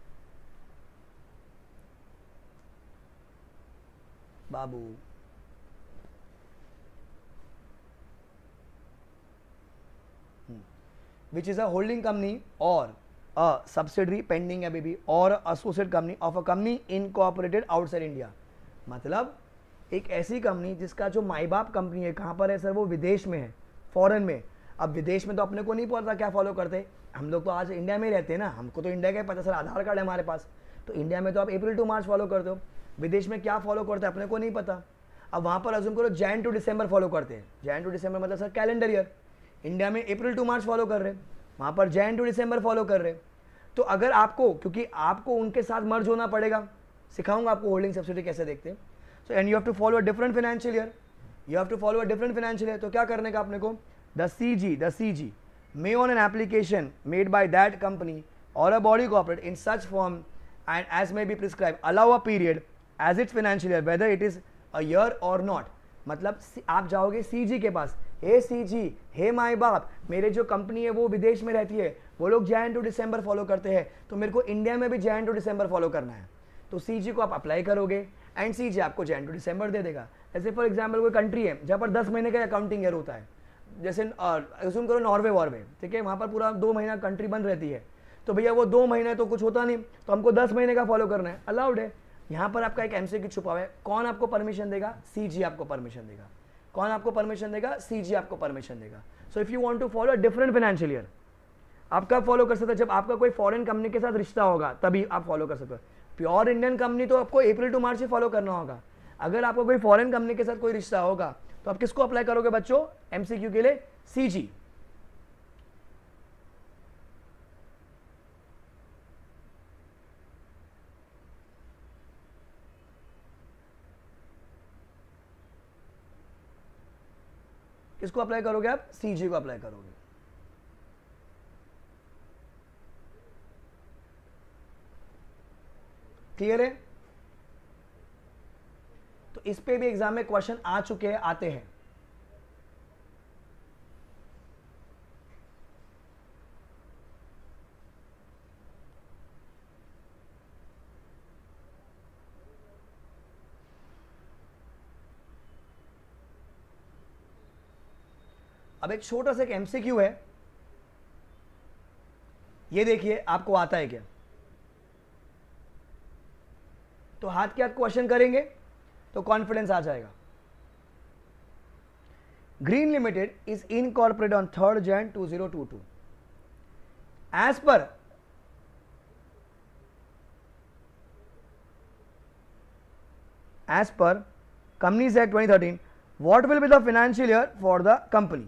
which is a holding company or a subsidiary pending है बेबी, और associate company of a company incorporated outside India, मतलब एक ऐसी कंपनी जिसका जो माई बाप कंपनी है कहाँ पर है सर, वो विदेश में है, फॉरेन में। अब विदेश में तो अपने को नहीं पता क्या फॉलो करते, हम लोग तो आज इंडिया में ही रहते हैं ना, हमको तो इंडिया का पता सर, आधार कार्ड है हमारे पास, तो इंडिया में तो आप अप्रैल टू मार्च फॉलो करते हो, विदेश में क्या फॉलो करते हैं अपने को नहीं पता। अब वहाँ पर अज्यूम करो जैन टू दिसंबर फॉलो करते हैं, जैन टू दिसंबर मतलब सर कैलेंडर ईयर, इंडिया में अप्रैल टू मार्च फॉलो कर रहे हैं, वहाँ पर जैन टू दिसंबर फॉलो कर रहे हैं। तो अगर आपको, क्योंकि आपको उनके साथ मर्ज होना पड़ेगा, सिखाऊंगा आपको होल्डिंग सब्सिडी कैसे देखते हैं। So and you have to follow a different financial year, तो क्या करने का अपने को, the CG may on an application made by that company or a body corporate in such form and as may be prescribed allow a period as its financial year whether it is a year or not, मतलब आप जाओगे CG के पास, हे CG, हे माई बाप, मेरे जो company है वो विदेश में रहती है, वो लोग जैन टू दिसंबर फॉलो करते हैं, तो मेरे को इंडिया में भी जैन टू दिसंबर फॉलो करना है। तो सीजी को आप अप्लाई करोगे एंड सीजी आपको जैन टू दिसंबर दे देगा। जैसे फॉर एग्जाम्पल कोई कंट्री है जहाँ पर 10 महीने का अकाउंटिंग ईयर होता है, जैसे अज्यूम करो नॉर्वे वॉर्वे, ठीक है, वहाँ पर पूरा 2 महीना कंट्री बंद रहती है, तो भैया वो 2 महीने तो कुछ होता नहीं, तो हमको 10 महीने का फॉलो करना है, अलाउड है। यहाँ पर आपका एक एमसीक्यू छुपा हुआ है, कौन आपको परमिशन देगा? सीजी आपको परमिशन देगा। कौन आपको परमिशन देगा? सीजी आपको परमिशन देगा। So if you want to follow different financial year, आप कब फॉलो कर सकते हैं? जब आपका कोई फॉरेन कंपनी के साथ रिश्ता होगा तभी आप फॉलो कर सकते हो। प्योर इंडियन कंपनी तो आपको अप्रैल टू मार्च ही फॉलो करना होगा। अगर आपको कोई फॉरेन कंपनी के साथ कोई रिश्ता होगा तो आप किसको अप्लाई करोगे बच्चों एमसीक्यू के लिए? सीजी। किसको अप्लाई करोगे आप? सीजी को अप्लाई करोगे। क्लियर है? तो इस पे भी एग्जाम में क्वेश्चन आ चुके हैं, आते हैं। अब एक छोटा सा एक एमसीक्यू है, ये देखिए आपको आता है क्या? तो हाथ के हाथ क्वेश्चन करेंगे तो कॉन्फिडेंस आ जाएगा। Green limited is incorporated on 3rd Jan 2022 as per Companies Act 2013, what will be the financial year for the company?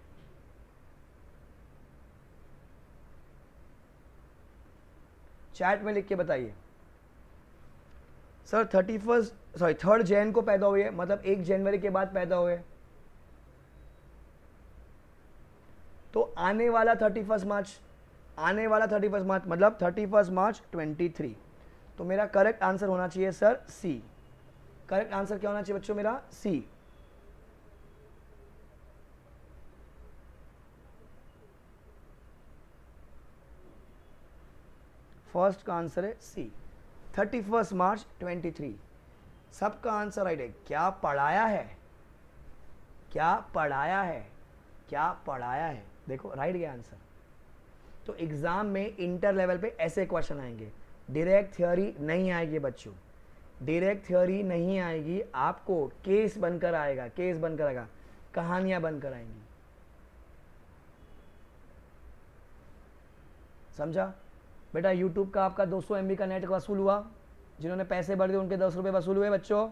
Chat में लिख के बताइए। सर 3rd Jan को पैदा हुए, मतलब 1 जनवरी के बाद पैदा हुए, तो आने वाला 31 मार्च, आने वाला 31 मार्च मतलब 31 मार्च 23। तो मेरा करेक्ट आंसर होना चाहिए सर सी। करेक्ट आंसर क्या होना चाहिए बच्चों मेरा? सी। फर्स्ट का आंसर है सी, 31 मार्च 23। सबका आंसर राइट है। क्या पढ़ाया है, क्या पढ़ाया है, क्या पढ़ाया है, देखो राइट गया आंसर। तो एग्जाम में इंटर लेवल पे ऐसे क्वेश्चन आएंगे, डायरेक्ट थ्योरी नहीं आएगी बच्चों, डायरेक्ट थ्योरी नहीं आएगी, आपको केस बनकर आएगा, केस बनकर आएगा, कहानियां बनकर आएंगी। समझा बेटा? YouTube का आपका 200 MB का नेट वसूल हुआ, जिन्होंने पैसे भर दिए उनके 10 रुपये वसूल हुए बच्चों।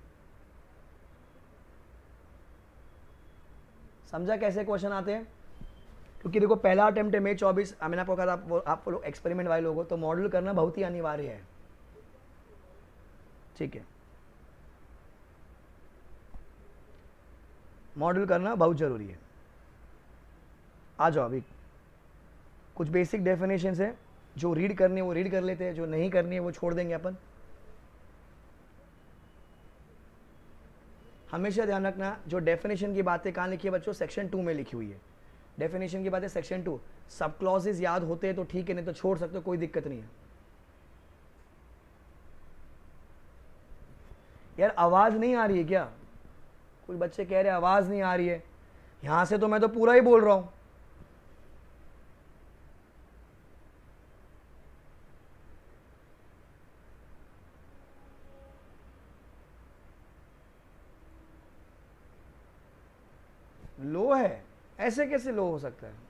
समझा कैसे क्वेश्चन आते हैं? क्योंकि देखो पहला अटेम्प्ट है May 24, मैंने आपको कहा था आप लोग एक्सपेरिमेंट वाले लोगों, तो मॉडल करना बहुत ही अनिवार्य है, ठीक है, मॉडल करना बहुत जरूरी है। आ जाओ, अभी कुछ बेसिक डेफिनेशंस है, जो रीड करनी है वो रीड कर लेते हैं, जो नहीं करनी है वो छोड़ देंगे अपन। हमेशा ध्यान रखना, जो डेफिनेशन की बातें कहाँ लिखी है बच्चों? सेक्शन 2 में लिखी हुई है। डेफिनेशन की बातें सेक्शन 2, सब क्लॉजेस याद होते हैं तो ठीक है, नहीं तो छोड़ सकते हो, कोई दिक्कत नहीं है। यार आवाज नहीं आ रही है क्या? कुछ बच्चे कह रहे हैं आवाज नहीं आ रही है, यहां से तो मैं तो पूरा ही बोल रहा हूं। लो है? ऐसे कैसे लो हो सकता है?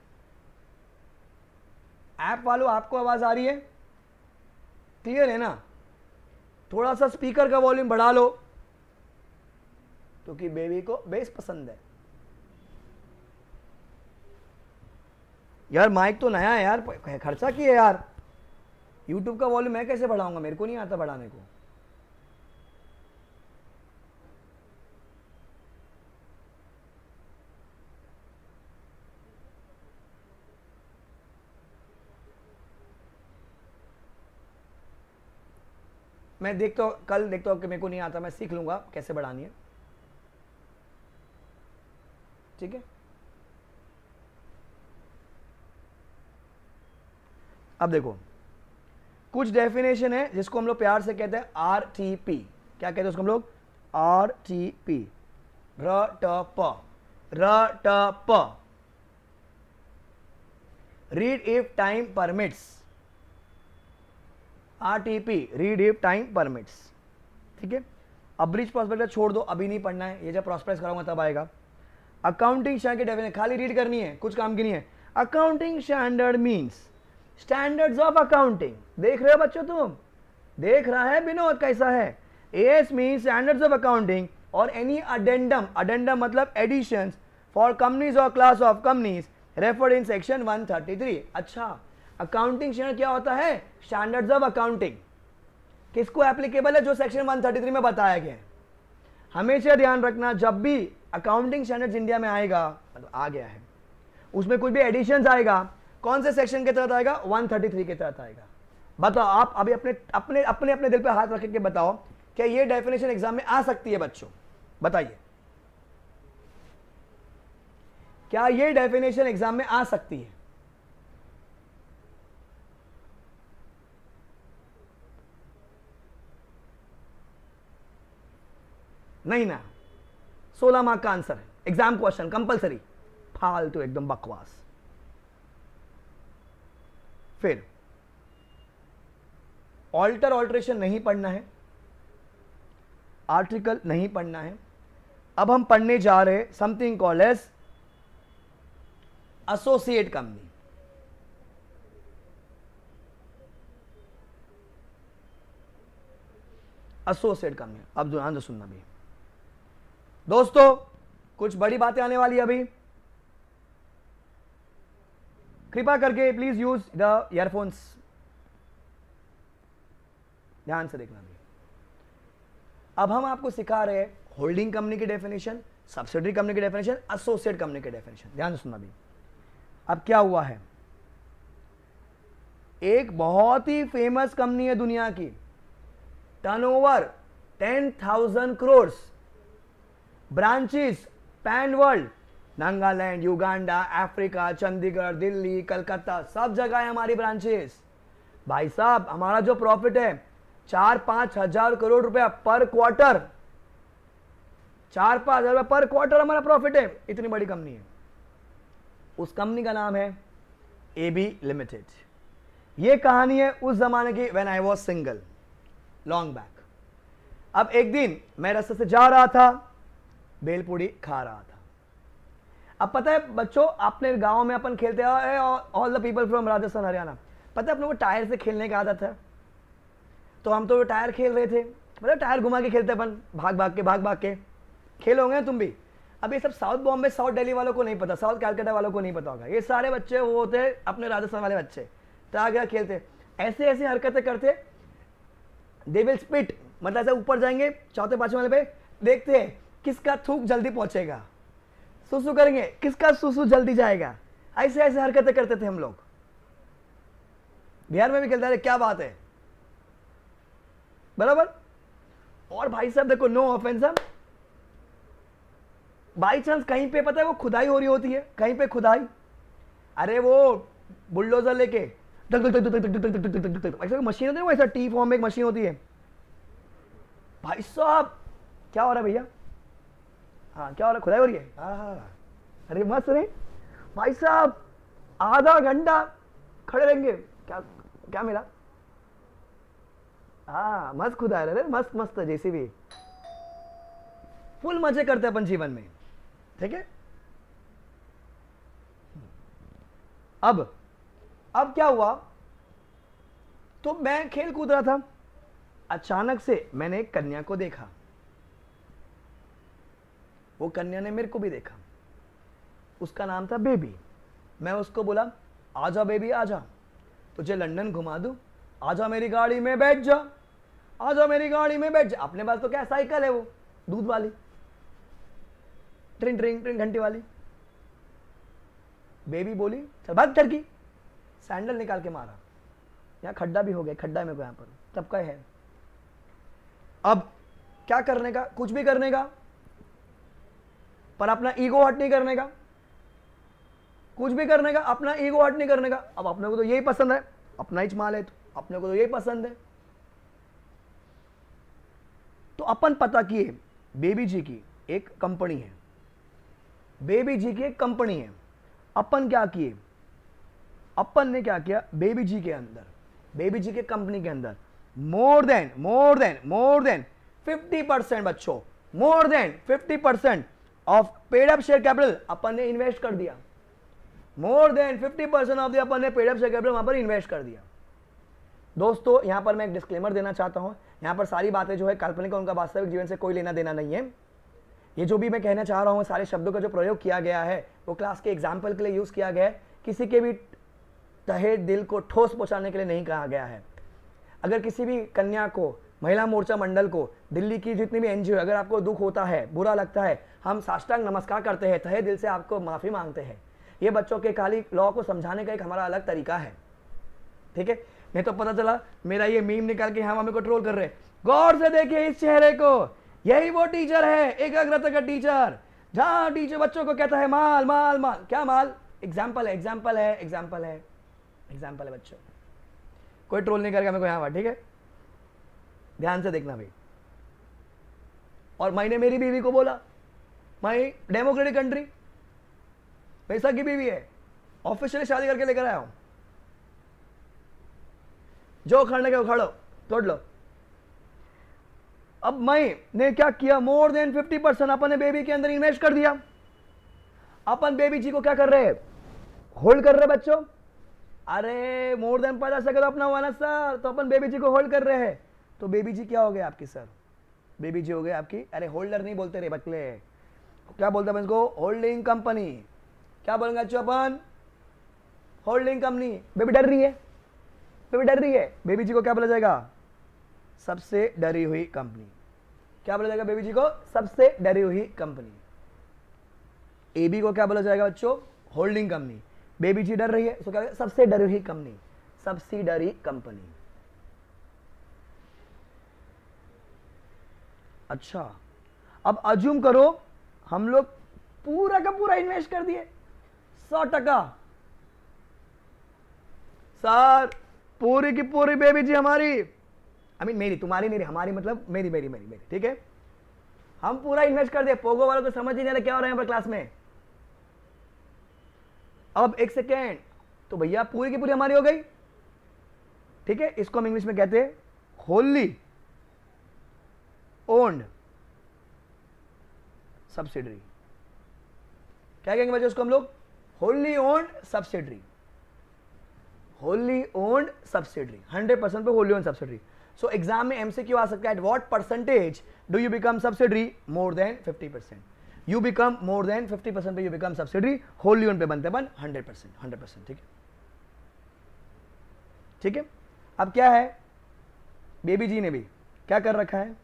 ऐप वालों आपको आवाज आ रही है? क्लियर है ना? थोड़ा सा स्पीकर का वॉल्यूम बढ़ा लो, क्योंकि बेबी को बेस पसंद है। यार माइक तो नया है यार, खर्चा किया है यार। YouTube का वॉल्यूम मैं कैसे बढ़ाऊंगा? मेरे को नहीं आता बढ़ाने को। मैं देखता हूँ, कल देखता हूँ कि मेरे को नहीं आता, मैं सीख लूंगा कैसे बढ़ानी है। ठीक है। अब देखो कुछ डेफिनेशन है जिसको हम लोग प्यार से कहते हैं RTP। क्या कहते हैं उसको हम लोग? RTP, र ट प। Read if time permits. RTP, read if time permits, ठीक है। अब ब्रिज प्रॉस्पेक्टस छोड़ दो, अभी नहीं पढ़ना है, ये जब प्रॉस्पेक्टस कराऊंगा तब आएगा। अकाउंटिंग स्टैंडर्ड की डेफिनेशन खाली रीड करनी है, कुछ काम की नहीं है। Accounting standard means standards of accounting. देख रहे हो बच्चों तुम? देख रहा है विनोद कैसा है? AS means standards of accounting और एनी अडेंडम, अडेंडम मतलब एडिशंस फॉर कंपनीज और class of companies referred in section 133। अच्छा, अकाउंटिंग स्टैंडर्ड क्या होता है? स्टैंडर्ड्स ऑफ अकाउंटिंग किसको एप्लीकेबल है? जो सेक्शन 133 में बताया गया है। हमेशा ध्यान रखना, जब भी अकाउंटिंग स्टैंडर्ड्स इंडिया में आएगा, मतलब आ गया है, उसमें कुछ भी एडिशंस आएगा, कौन से सेक्शन के तहत आएगा? 133 के तहत आएगा। बताओ आप अभी अपने अपने अपने अपने दिल पे हाथ रख के बताओ, क्या ये डेफिनेशन एग्जाम में आ सकती है बच्चों? बताइए, क्या ये डेफिनेशन एग्जाम में आ सकती है? नहीं ना, 16 मार्क का आंसर है, एग्जाम क्वेश्चन कंपलसरी। फालतू एकदम बकवास। फिर ऑल्टरेशन नहीं पढ़ना है, आर्टिकल नहीं पढ़ना है। अब हम पढ़ने जा रहे something called as associate company. Associate company, अब ध्यान से सुनना भी दोस्तों, कुछ बड़ी बातें आने वाली है अभी। कृपया करके प्लीज यूज द ईयरफोन्स, ध्यान से देखना भी। अब हम आपको सिखा रहे हैं होल्डिंग कंपनी की डेफिनेशन, सब्सिडरी कंपनी की डेफिनेशन, एसोसिएट कंपनी की डेफिनेशन। ध्यान से सुनना भी। अब क्या हुआ है, एक बहुत ही फेमस कंपनी है दुनिया की, turnover 10,000 crore, branches pan world, Nagaland, Uganda, Africa, Chandigarh, Delhi, Calcutta, सब जगह है हमारी ब्रांचेस। भाई साहब, हमारा जो प्रॉफिट है 4-5 हजार करोड़ रुपया पर क्वार्टर, 4-5 हजार रुपया पर क्वार्टर हमारा प्रॉफिट है। इतनी बड़ी कंपनी है। उस कंपनी का नाम है AB लिमिटेड। ये कहानी है उस जमाने की, when I was single, long back. अब एक दिन मैं रास्ते से जा रहा था, बेलपूड़ी खा रहा था। अब पता है बच्चों, अपने गांव में अपन खेलते हैं, all the people from Rajasthan Haryana, पता है अपने को टायर से खेलने की आदत है। तो हम तो टायर खेल रहे थे, मतलब टायर घुमा के खेलते अपन, भाग भाग के खेलोगे तुम भी। अब ये सब साउथ बॉम्बे, साउथ दिल्ली वालों को नहीं पता, साउथ कैलकाटा वालों को नहीं पता होगा। ये सारे बच्चे वो होते हैं अपने राजस्थान वाले बच्चे, तो आगे खेलते ऐसे ऐसी हरकतें करते, दे विल स्पिट, मतलब ऐसे ऊपर जाएंगे चौथे पांचवें वाले पे, देखते हैं किसका थूक जल्दी पहुंचेगा, सुसु करेंगे किसका सुसु जल्दी जाएगा। ऐसे ऐसे हरकतें करते थे हम लोग। बिहार में भी खेलते रहे, क्या बात है, बराबर। और भाई साहब देखो, नो ऑफेंस, बाई चांस कहीं पे पता है वो खुदाई हो रही होती है, कहीं पे खुदाई, अरे वो बुलडोजर लेके ऐसा मशीन होती है, वो ऐसा टी फॉर्म में एक मशीन होती है। भाई साहब क्या हो रहा है भैया? हाँ क्या हो रहा है? खुदाई हो रही है। हाँ, अरे मस्त रे भाई साहब, आधा घंटा खड़े रहेंगे। क्या क्या मिला? हाँ मस्त खुदाई रहे, मस्त मस्त जैसी भी, फुल मजे करते अपन जीवन में, ठीक है। अब क्या हुआ, तो मैं खेल कूद रहा था, अचानक से मैंने एक कन्या को देखा, वो कन्या ने मेरे को भी देखा, उसका नाम था बेबी। मैं उसको बोला, आजा बेबी आजा, तुझे लंदन घुमा दूं, आजा मेरी गाड़ी में बैठ जा, आजा मेरी गाड़ी में बैठ जा। अपने पास तो क्या साइकिल है, वो दूध वाली, ट्रिंग ट्रिंग ट्रिंग घंटी वाली। बेबी बोली चल भाग टर्की, सैंडल निकाल के मारा, यहाँ खड्डा भी हो गया, खड्डा मेरे को यहाँ पर सबका है। अब क्या करने का, कुछ भी करने का, पर अपना ईगो हट नहीं करने का, कुछ भी करने का, अपना ईगो हट नहीं करने का। अब अपने को तो यही पसंद है, अपना ही माल है, तो अपने को तो यही पसंद है। तो अपन पता किए बेबी जी की एक कंपनी है, बेबी जी की एक कंपनी है। अपन क्या किए, अपन ने क्या किया, बेबी जी के अंदर, बेबी जी के कंपनी के अंदर मोर देन 50% बच्चों, more than 50% of paid up share capital अपन ने इन्वेस्ट कर दिया। मोर देन 50% ऑफ द अपन ने पेड अप शेयर कैपिटल वहां पर इन्वेस्ट कर दिया। दोस्तों यहां पर मैं एक डिस्क्लेमर देना चाहता हूं, यहां पर सारी बातें जो है काल्पनिक, उनका वास्तविक जीवन से कोई लेना देना नहीं है। ये जो भी मैं कहना चाह रहा हूं, सारे शब्दों का जो प्रयोग किया गया है वो क्लास के एग्जाम्पल के लिए यूज किया गया है, किसी के भी तहे दिल को ठोस पहुंचाने के लिए नहीं कहा गया है। अगर किसी भी कन्या को, महिला मोर्चा मंडल को, दिल्ली की जितनी भी एनजीओ, अगर आपको दुख होता है, बुरा लगता है, हम साष्टांग नमस्कार करते हैं, तहे दिल से आपको माफी मांगते हैं। ये बच्चों के खाली लॉ को समझाने का एक हमारा अलग तरीका है, ठीक है। नहीं तो पता चला मेरा ये मीम निकाल के यहाँ मम्मी को ट्रोल कर रहे हैं। गौर से देखिए इस चेहरे को, यही वो टीचर है, एकाग्रता का टीचर, जहां टीचर बच्चों को कहता है माल माल माल। क्या माल? एग्जाम्पल है, एग्जाम्पल है, एग्जाम्पल है, एग्जाम्पल है बच्चों। कोई ट्रोल नहीं करेगा मेरे को यहाँ, ठीक है, ध्यान से देखना भाई। और मैंने मेरी बीवी को बोला, माई डेमोक्रेटिक कंट्री, पैसा की बीवी है, ऑफिशियली शादी करके लेकर आया हूं, जो उखाड़ने के उखाड़ो, तोड़ लो। अब मैंने क्या किया, मोर देन 50% अपन ने बेबी के अंदर इन्वेस्ट कर दिया। अपन बेबी जी को क्या कर रहे हैं, होल्ड कर रहे बच्चों। अरे मोर देन 50% तो अपना हुआ ना सर, तो अपन बेबी जी को होल्ड कर रहे हैं। तो बेबी जी क्या हो गए आपकी सर, बेबी जी हो गए आपकी, अरे होल्डर नहीं बोलते रे बकले, क्या बोलते हैं इसको, होल्डिंग कंपनी। क्या बोलेंगे अच्छे अपन, होल्डिंग कंपनी। बेबी डर रही है, बेबी डर रही है, बेबी जी को क्या बोला जाएगा, सबसे डरी हुई कंपनी। क्या बोला जाएगा बेबी जी को, सबसे डरी हुई कंपनी। एबी को क्या बोला जाएगा बच्चों, होल्डिंग कंपनी। बेबी जी डर रही है, तो क्या, सबसे डरी हुई कंपनी, सब्सिडरी कंपनी। अच्छा, अब अज्यूम करो हम लोग पूरा का पूरा इन्वेस्ट कर दिए 100%। सर पूरी की पूरी बेबी जी हमारी, आई मीन मेरी, तुम्हारी नहीं, हमारी मतलब मेरी मेरी मेरी मेरी, ठीक है। हम पूरा इन्वेस्ट कर दिए, पोगो वालों को समझ ही नहीं आ रहा क्या हो रहा है यहाँ पर क्लास में। अब एक सेकेंड, तो भैया पूरी की पूरी हमारी हो गई, ठीक है। इसको हम इंग्लिश में कहते हैं होली ओन्ड सब्सिडरी। क्या कहेंगे बच्चों उसको हम लोग, wholly owned subsidiary, wholly owned subsidiary, 100% पे wholly owned subsidiary. So exam में एमसीक्यू आ सकता है, at what percentage do you become subsidiary, more than 50%। You become more than 50% पे you become subsidiary, wholly owned पे बनते बन 100%, 100%, ठीक है, ठीक है। अब क्या है, बेबी जी ने भी क्या कर रखा है,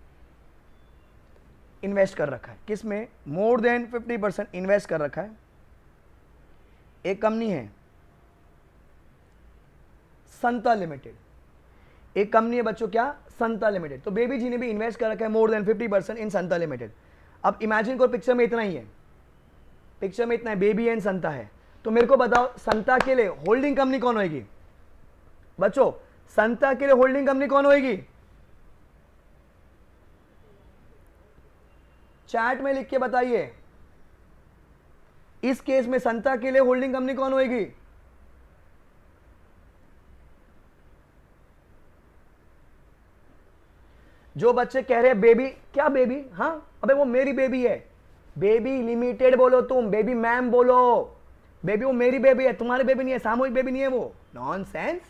इन्वेस्ट कर रखा है, किस में, मोर देन 50% इन्वेस्ट कर रखा है। एक कंपनी है संता लिमिटेड, एक कंपनी है बच्चों क्या, संता लिमिटेड। तो बेबी जी ने भी इन्वेस्ट कर रखा है more than 50% in Santa limited. अब इमेजिन करो पिक्चर में इतना ही है, पिक्चर में इतना है, बेबी एंड संता है। तो मेरे को बताओ संता के लिए होल्डिंग कंपनी कौन होगी बच्चों, संता के लिए होल्डिंग कंपनी कौन होगी, चैट में लिख के बताइए। इस केस में संता के लिए होल्डिंग कंपनी कौन होगी, जो बच्चे कह रहे हैं बेबी, क्या बेबी, हाँ अबे वो मेरी बेबी है, बेबी लिमिटेड बोलो तुम, बेबी मैम बोलो, बेबी वो मेरी बेबी है, तुम्हारी बेबी नहीं है, सामूहिक बेबी नहीं है वो, नॉनसेंस,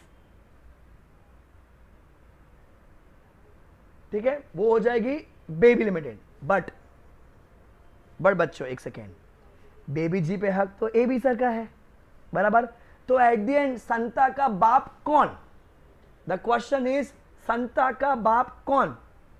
ठीक है, वो हो जाएगी बेबी लिमिटेड। बट बच्चों एक सेकेंड, बेबी जी पे हक तो एबी सर का है, बराबर। तो एट द एंड संता का बाप कौन, द क्वेश्चन इज संता का बाप कौन,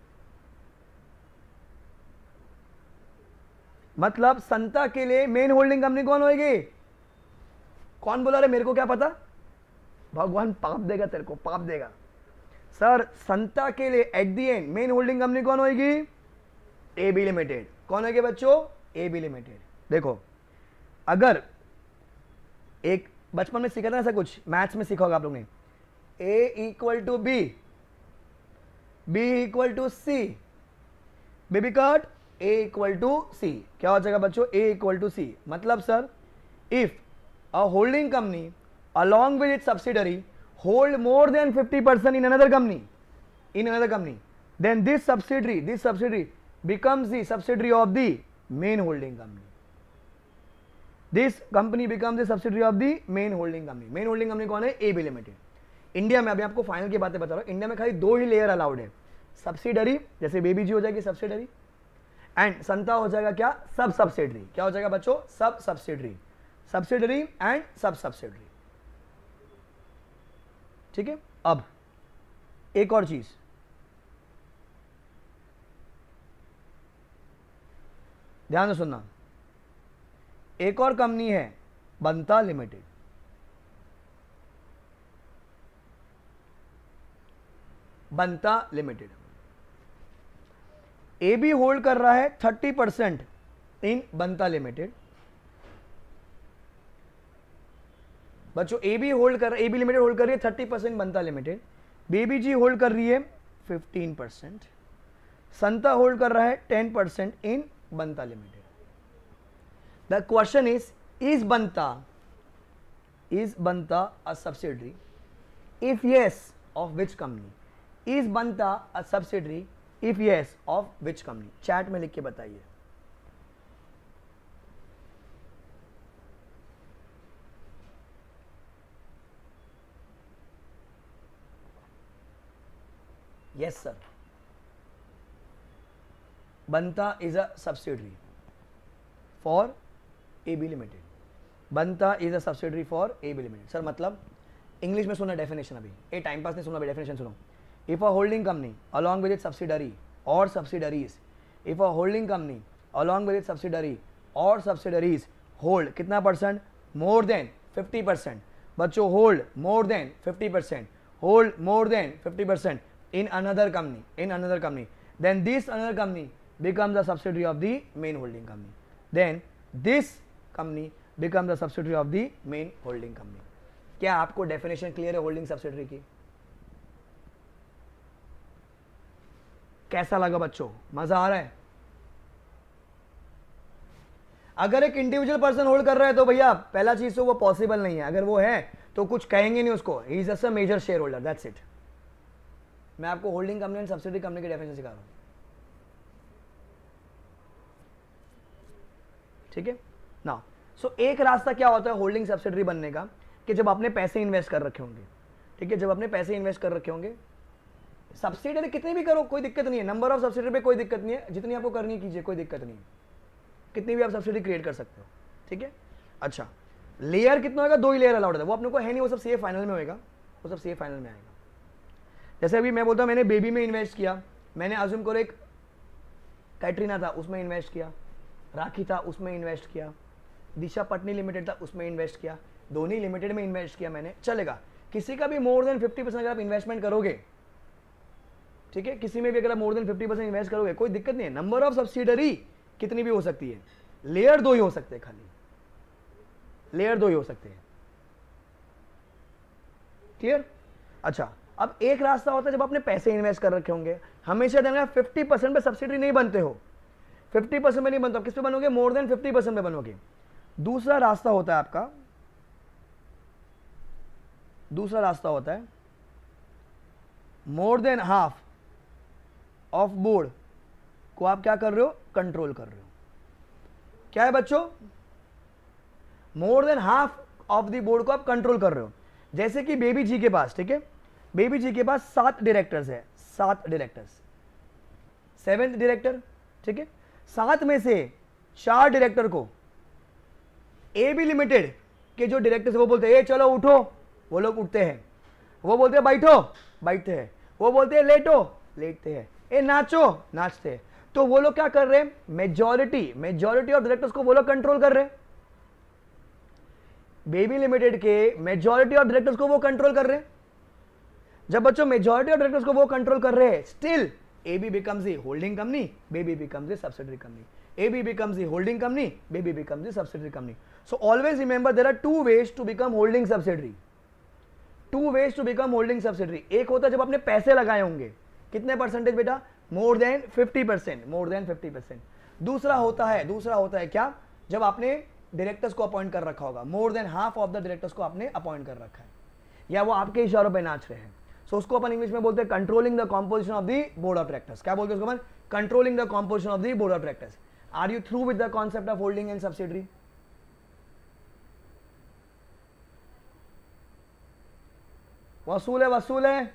मतलब संता के लिए मेन होल्डिंग कंपनी कौन होगी, कौन बोला रे, मेरे को क्या पता, भगवान पाप देगा तेरे को, पाप देगा। सर संता के लिए at the end main holding company कौन होगी, एबी लिमिटेड। कौन होगी बच्चों, ए बी लिमिटेड। देखो अगर एक बचपन में सीखा था ऐसा कुछ, मैथ्स में सीखा होगा आप लोग ने, A equal to B, B equal to C, baby cut A equal to C, क्या हो जाएगा बच्चों, ए इक्वल टू सी। मतलब sir if a holding company along with its subsidiary hold more than 50% in another company, then this subsidiary becomes the subsidiary of the main holding company. This company becomes the subsidiary of the main holding company. main holding company कौन है, AB limited. India में, अभी आपको final की बातें बता रहा हूं, इंडिया में खाली 2 ही लेयर अलाउड है, सब्सिडरी, जैसे बेबी जी हो जाएगी सब्सिडरी, एंड संता हो जाएगा क्या, सब सब्सिडरी। क्या हो जाएगा बच्चों, sub subsidiary, subsidiary and sub subsidiary. ठीक है। अब एक और चीज, ध्यान से सुनना, एक और कंपनी है Banta limited. Banta limited A B hold कर रहा है 30% इन बंता लिमिटेड। बच्चों ए बी लिमिटेड होल्ड कर रही है 30% Banta limited, baby ji hold कर रही है 15%, संता होल्ड कर रहा है 10% in Banta limited. The question is Banta a subsidiary? If yes, of which company? Is Banta a subsidiary? If yes, of which company? Chat में लिख के बताइए। Yes sir, Banta is a subsidiary for AB Limited. Banta is a subsidiary for AB Limited. Sir मतलब English में सुना definition, अभी ये time pass नहीं सुना, डेफिनेशन सुनो। If a holding company along with it subsidiary or subsidiaries, if a holding company along with it subsidiary or subsidiaries hold कितना percent, more than 50%। बच्चों hold more than 50%, hold more than 50% in another company, then this another company becomes a subsidiary of the main holding company, then this company becomes a subsidiary of the main holding company. क्या आपको definition clear है holding subsidiary की? कैसा लगा बच्चों, मजा आ रहा है? अगर एक इंडिविजुअल पर्सन होल्ड कर रहा है तो भैया पहला चीज तो वो पॉसिबल नहीं है, अगर वो है तो कुछ कहेंगे नहीं उसको, he is just a major shareholder, that's it. मैं आपको holding company and subsidiary company की डेफिनेशन सिखा रहा हूं, ठीक है ना। सो एक रास्ता क्या होता है होल्डिंग सब्सिडरी बनने का, कि जब आपने पैसे इन्वेस्ट कर रखे होंगे, ठीक है, जब आपने पैसे इन्वेस्ट कर रखे होंगे, सब्सिडरी कितनी भी करो कोई दिक्कत नहीं है, नंबर ऑफ सब्सिडरी पे कोई दिक्कत नहीं है, जितनी आपको करनी कीजिए, कोई दिक्कत नहीं है, कितनी भी आप सब्सिडी क्रिएट कर सकते हो, ठीक है। अच्छा लेयर कितना होगा, 2 ही लेयर अलाउड है, वो अपने को है नहीं, वो सब सीए फाइनल में होएगा, वो सब सीए फाइनल में आएगा। जैसे अभी मैं बोलता हूँ मैंने बेबी में इन्वेस्ट किया, मैंने अज्यूम करो एक कैटरीना था उसमें इन्वेस्ट किया, राखी था उसमें इन्वेस्ट किया, दिशा पटनी लिमिटेड था उसमें इन्वेस्ट किया, धोनी लिमिटेड में इन्वेस्ट किया मैंने, चलेगा। किसी का भी मोर देन 50% अगर आप इन्वेस्टमेंट करोगे, ठीक है, किसी में भी अगर आप मोर देन 50% इन्वेस्ट करोगे कोई दिक्कत नहीं है। नंबर ऑफ सब्सिडरी कितनी भी हो सकती है, लेयर 2 ही हो सकते हैं, खाली लेयर 2 ही हो सकते हैं, क्लियर। अच्छा अब एक रास्ता होता है जब आपने पैसे इन्वेस्ट कर रखे होंगे, हमेशा देना 50% पे सब्सिडी नहीं बनते हो, 50% में नहीं बनते हो, किस पे बनोगे, मोर देन 50% पे बनोगे। दूसरा रास्ता होता है आपका, दूसरा रास्ता होता है more than half of board को आप क्या कर रहे हो, कंट्रोल कर रहे हो। क्या है बच्चों, more than half of the board को आप कंट्रोल कर रहे हो। जैसे कि बेबी जी के पास, ठीक है, बेबी जी के पास 7 डायरेक्टर्स है, 7 डायरेक्टर्स, 7th डायरेक्टर, ठीक है, 7 में से 4 डायरेक्टर को AB लिमिटेड के जो डायरेक्टर्स वो बोलते हैं चलो उठो, वो लोग उठते हैं, वो बोलते हैं बैठो, बैठते हैं, वो बोलते हैं लेटो, लेटते हैं, ए नाचो, नाचते हैं। तो वो लोग क्या कर रहे हैं, मेजॉरिटी ऑफ डायरेक्टर्स को वो लोग कंट्रोल कर रहे हैं, बेबी लिमिटेड के मेजॉरिटी ऑफ डायरेक्टर्स को वो कंट्रोल कर रहे हैं। जब बच्चों मेजॉरिटी ऑफ डायरेक्टर्स को वो कंट्रोल कर रहे हैं, still AB becomes the holding company, BB becomes the subsidiary company. AB becomes the holding company, BB becomes the subsidiary company. So always remember there are two ways to become holding subsidiary. Two ways to become holding subsidiary. एक होता है जब आपने पैसे लगाए होंगे, कितने percentage बेटा? More than 50%, more than 50%. दूसरा होता है क्या? जब आपने डायरेक्टर्स को अपॉइंट कर रखा होगा, more than half of the directors को आपने अपॉइंट कर रखा है, या वो आपके इशारों पे नाच रहे हैं. सो उसको अपन इंग्लिश में बोलते हैं controlling the composition of the board of directors. क्या बोलते हैं उसको अपन? Controlling the composition of the board of directors. Are you through with the concept of holding and subsidiary? वसूल है.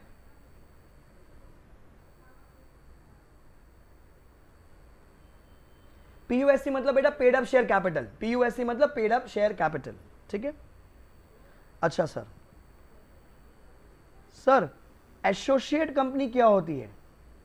पीयूएससी मतलब बेटा paid up share capital. PUSC मतलब पेड अप शेयर कैपिटल. ठीक है. अच्छा सर एसोसिएट कंपनी क्या होती है?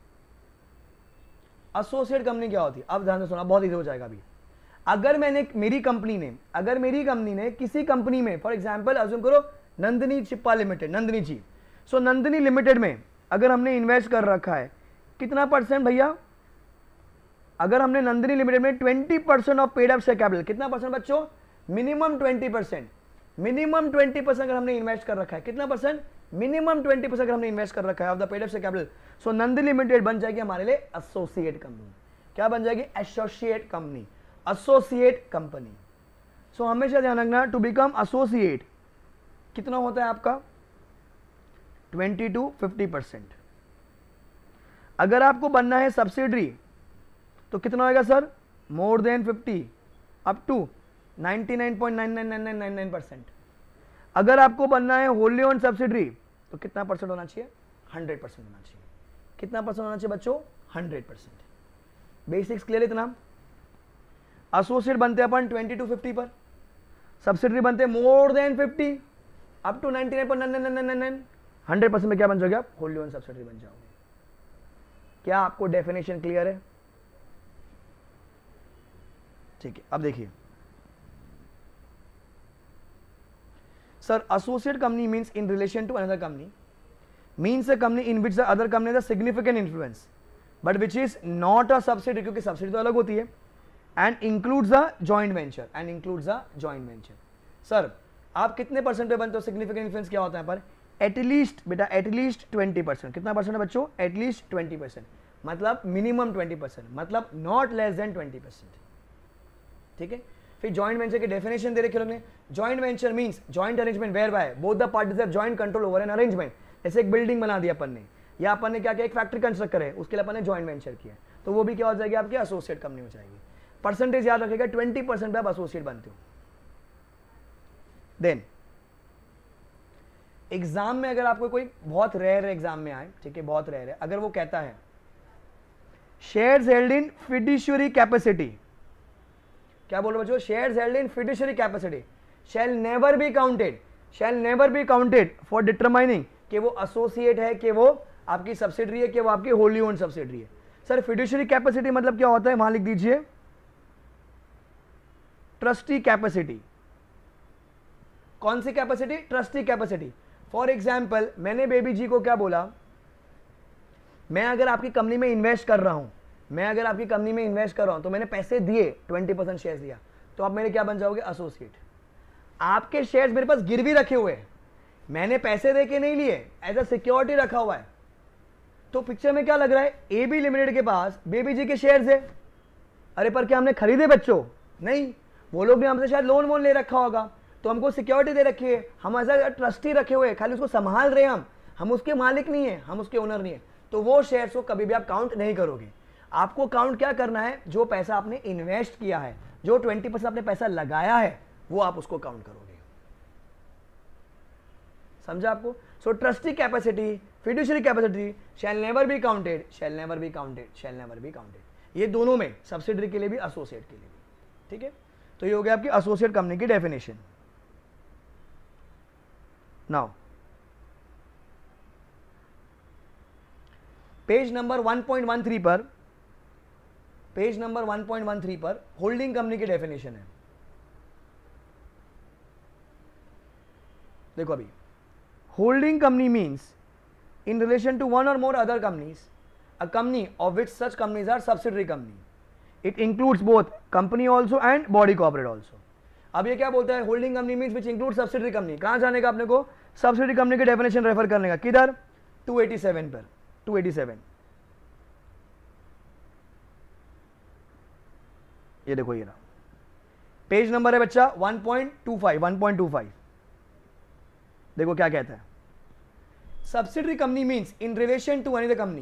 एसोसिएट कंपनी क्या होती है? अब ध्यान से सुना, बहुत इजी हो जाएगा अभी. अगर मेरी कंपनी ने किसी कंपनी में, फॉर एग्जांपल अज्यूम करो नंदिनी चिप्पा limited, Nandini ji. So Nandini limited में अगर हमने इन्वेस्ट कर रखा है कितना परसेंट भैया? अगर हमने नंदिनी लिमिटेड में 20% of paid up share capital, कितना परसेंट बच्चों? मिनिमम 20%. मिनिमम 20% अगर हमने इन्वेस्ट कर रखा है, कितना परसेंट? मिनिमम 20% अगर हमने इन्वेस्ट कर रखा है of the paid up share capital, so Nandini limited बन जाएगी हमारे लिए एसोसिएट कंपनी. क्या बन जाएगी? Associate company. Associate company. So हमेशा ध्यान रखना, टू बिकम एसोसिएट कितना होता है आपका? 20 to 50%. अगर आपको बनना है सब्सिडरी तो कितना होगा sir? More than 50 up to 99.999999%. अगर आपको बनना है होली ओन सब्सिडरी तो कितना परसेंट होना चाहिए? 100% होना चाहिए. कितना परसेंट होना चाहिए बच्चों? 100%. बेसिक्स क्लियर इतना. एसोसिएट बनते हैं अपन 20 to 50 पर, सब्सिडरी बनते हैं मोर देन 50 अप टू 99.999999. 100% में क्या बन जाओगे आप? होली ओन सब्सिडरी बन जाओगे. क्या आपको डेफिनेशन क्लियर है? ठीक है. अब देखिए sir, associate company means in relation to another company, means a company in which the other company has a significant influence but which is not a subsidiary, क्योंकि सब्सिडरी तो अलग होती है, and includes a joint venture. Sir आप कितने percent पे बनते हो? सिग्निफिकेंट इन्फ्लुएंस क्या होता है पर? एटलीस्ट बेटा, एटलीस्ट 20%. कितना परसेंट है बच्चों? एटलीस्ट 20%. मतलब मिनिमम 20%, मतलब नॉट लेस देन 20%. ठीक है. फिर जॉइंट वेंचर की डेफिनेशन दे रखे लोग ने. Joint venture means joint arrangement whereby both the parties have joint control over an arrangement. जैसे एक बिल्डिंग बना दी अपन ने, या अपन ने क्या किया, एक फैक्ट्री कंस्ट्रक्ट करे, उसके लिए अपन ने जॉइंट वेंचर किया, तो वो भी क्या हो जाएगी आपकी? एसोसिएट कंपनी हो जाएगी. परसेंटेज याद रखेगा, 20% पे आप एसोसिएट बनते हो. देन एग्जाम में अगर आपको कोई बहुत रेयर एग्जाम में आए, ठीक है, बहुत रेयर है, अगर वो कहता है shares held in fiduciary capacity, क्या बोल रहे बच्चों? Shares held in fiduciary capacity shall never be counted for determining कि वो एसोसिएट है, कि वो आपकी सब्सिडरी है, कि वो आपकी होली ओन्ड सब्सिडरी है. सर फिड्यूशियरी कैपेसिटी मतलब क्या होता है? वहां लिख दीजिए ट्रस्टी कैपेसिटी. कौन सी capacity? Trustee capacity. For example मैंने बेबी जी को क्या बोला, मैं अगर आपकी कंपनी में इन्वेस्ट कर रहा हूं, तो मैंने पैसे दिए, 20% शेयर्स दिया, तो आप मेरे क्या बन जाओगे? एसोसिएट. आपके शेयर्स मेरे पास गिरवी रखे हुए हैं, मैंने पैसे दे के नहीं लिए, एज अ सिक्योरिटी रखा हुआ है. तो पिक्चर में क्या लग रहा है? एबी लिमिटेड के पास बेबी जी के शेयर्स है. अरे पर क्या हमने खरीदे बच्चों? नहीं, वो लोग भी हमसे शायद लोन वोन ले रखा होगा, तो हमको सिक्योरिटी दे रखी है, हम एज अ ट्रस्टी रखे हुए, खाली उसको संभाल रहे हैं, हम उसके मालिक नहीं है, हम उसके ओनर नहीं है. तो वो शेयर्स को कभी भी आप काउंट नहीं करोगे. आपको काउंट क्या करना है? जो पैसा आपने इन्वेस्ट किया है, जो 20% आपने पैसा लगाया है, वो आप उसको काउंट करोगे. समझा आपको? So trustee capacity, fiduciary capacity shall never be counted. ये दोनों में, सब्सिडरी के लिए भी, एसोसिएट के लिए भी. ठीक है. तो ये हो गया आपकी एसोसिएट कंपनी की डेफिनेशन. नाउ पेज नंबर 1.13 पर होल्डिंग कंपनी की डेफिनेशन है. देखो अभी, holding company means in relation to one or more other companies a company of which such companies are subsidiary company. It includes both company also and body corporate also. अब ये क्या बोलता है, holding company means which include subsidiary company. कहां जाने का अपने को, सब्सिडरी कंपनी की डेफिनेशन रेफर करने का, किधर 287 पर, 287 ये देखो, ये रहा पेज नंबर है बच्चा 1.25. 1.25 देखो क्या कहता है. Subsidiary company means in relation to another company,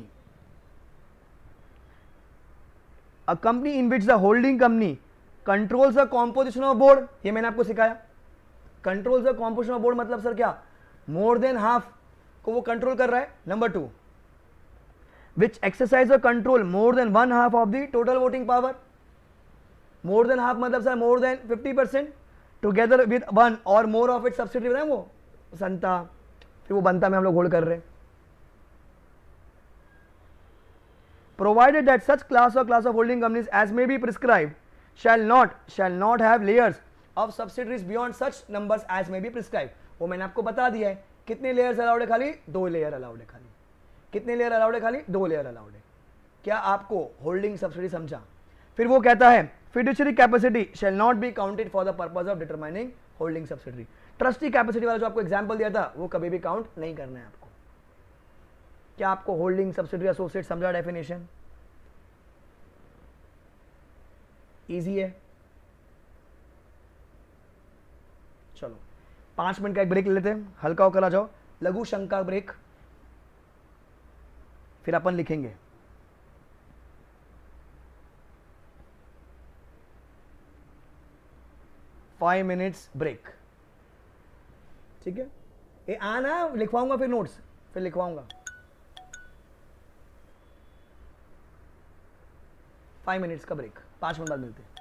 a company in which the holding company controls the composition of board. ये मैंने आपको सिखाया. Controls the composition of board मतलब सर क्या, मोर देन हाफ को वो कंट्रोल कर रहा है. Number 2, which exercise the control more than 1/2 of the total voting power. More than half मतलब sir more than 50% together with one or more of it subsidiary. बताए वो संता, फिर वो बनता में हम लोग होल्ड कर रहे हैं. Provided that such class of holding companies as may be prescribed shall not have layers of subsidiaries beyond such numbers as may be prescribed. वो मैंने आपको बता दिया है. कितने लेयर्स अलाउड है, खाली 2 लेयर अलाउड है. खाली कितने लेयर अलाउड है, खाली 2 लेयर अलाउड है. क्या आपको होल्डिंग सब्सिडी समझा. फिर वो कहता है fiduciary capacity shall not be counted for the purpose of determining holding subsidiary. Trustee capacity वाला जो आपको एग्जांपल दिया था वो कभी भी काउंट नहीं करना है आपको. क्या आपको होल्डिंग सब्सिडरी एसोसिएट समझा डेफिनेशन. इजी है. चलो 5 मिनट का एक ब्रेक ले लेते हैं, हल्का होकर आ जाओ. लघु शंका ब्रेक, फिर अपन लिखेंगे. Five minutes break. ठीक है. ये आना लिखवाऊंगा, फिर नोट्स फिर लिखवाऊंगा. 5 मिनट्स का ब्रेक, 5 मिनट बाद मिलते हैं.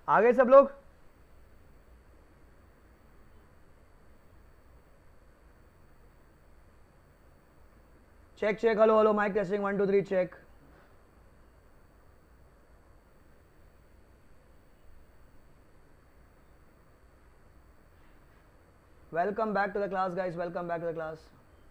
आगे सब लोग, check check, hello hello, mic testing 1 2 3 check. Welcome back to the class guys, welcome back to the class.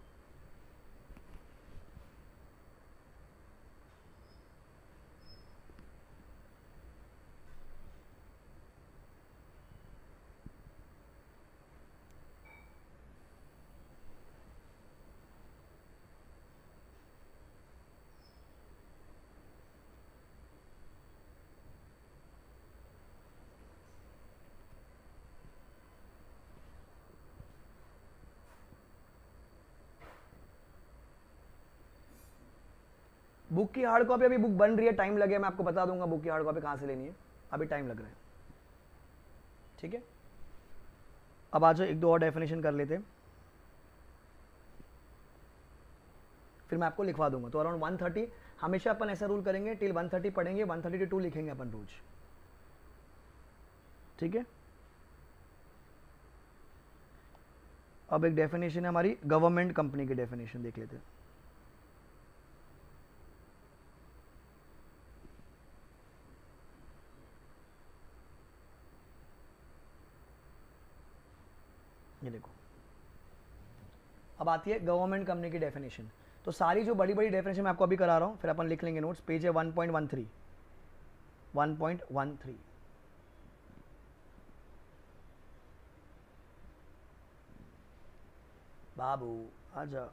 Book की हार्ड कॉपी अभी बुक बन रही है, टाइम लगेगा, मैं आपको बता दूंगा बुक की हार्ड कॉपी कहाँ से लेनी है, अभी टाइम लग रहा है, ठीक है। अब आज एक दो और डेफिनेशन कर लेते हैं, फिर मैं आपको लिखवा दूंगा। तो अराउंड 130 हमेशा अपन ऐसा रूल करेंगे, टिल 130 पढ़ेंगे, 132 लिखेंगे अपन रोज, ठीक है। अब एक डेफिनेशन है हमारी गवर्नमेंट कंपनी की डेफिनेशन देख लेते हैं। ये देखो, अब आती है गवर्नमेंट कंपनी की डेफिनेशन। तो सारी जो बड़ी बड़ी डेफिनेशन मैं आपको अभी करा रहा हूं, फिर अपन लिख लेंगे नोट्स। पेज है 1.13 1.13। बाबू आजा,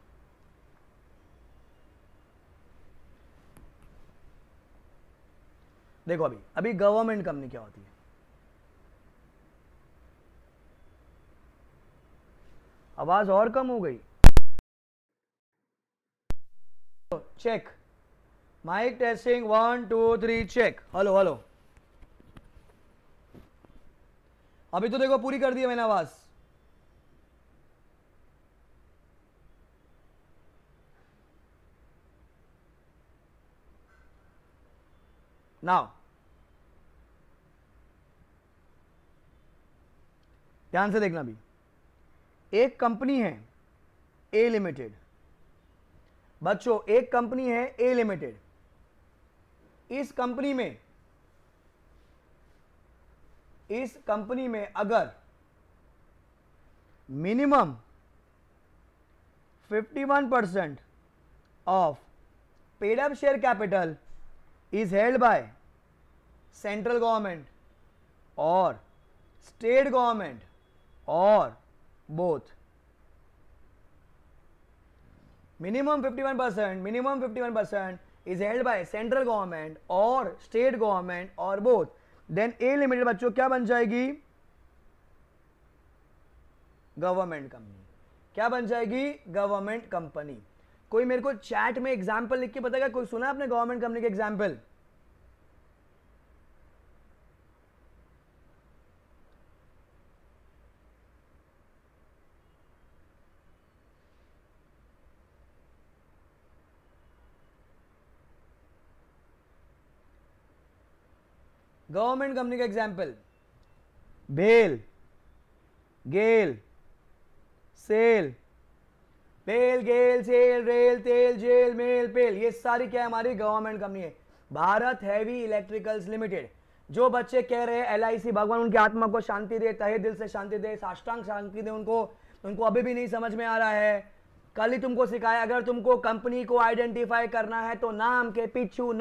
देखो अभी अभी गवर्नमेंट कंपनी क्या होती है। आवाज और कम हो गई, check, mic testing 1 2 3 check, hello hello. अभी तो देखो पूरी कर दी है मैंने आवाज। नाउ ध्यान से देखना भी, एक कंपनी है ए लिमिटेड, बच्चों एक कंपनी है ए लिमिटेड। इस कंपनी में अगर minimum 51% of paid up share capital is held by central government or state government or both, minimum 51% is held by central government और state government और both, then A लिमिटेड बच्चों क्या बन जाएगी, गवर्नमेंट कंपनी। क्या बन जाएगी, गवर्नमेंट कंपनी। कोई मेरे को चैट में एग्जाम्पल लिख के बताएगा, कोई सुना आपने गवर्नमेंट कंपनी के एग्जाम्पल? गवर्नमेंट कंपनी का एग्जाम्पल, बेल, गेल, सेल, बेल, गेल, सेल, रेल, तेल, जेल, मेल, पेल, ये सारी क्या है, हमारी गवर्नमेंट कंपनी है। Bharat heavy electricals limited. जो बच्चे कह रहे हैं एलआईसी भगवान उनकी आत्मा को शांति दे, तहे दिल से शांति दे, साष्टांग शांति दे, उनको अभी भी नहीं समझ में आ रहा है। कल ही तुमको सिखाया, अगर तुमको कंपनी को आइडेंटिफाई करना है तो नाम के पीछू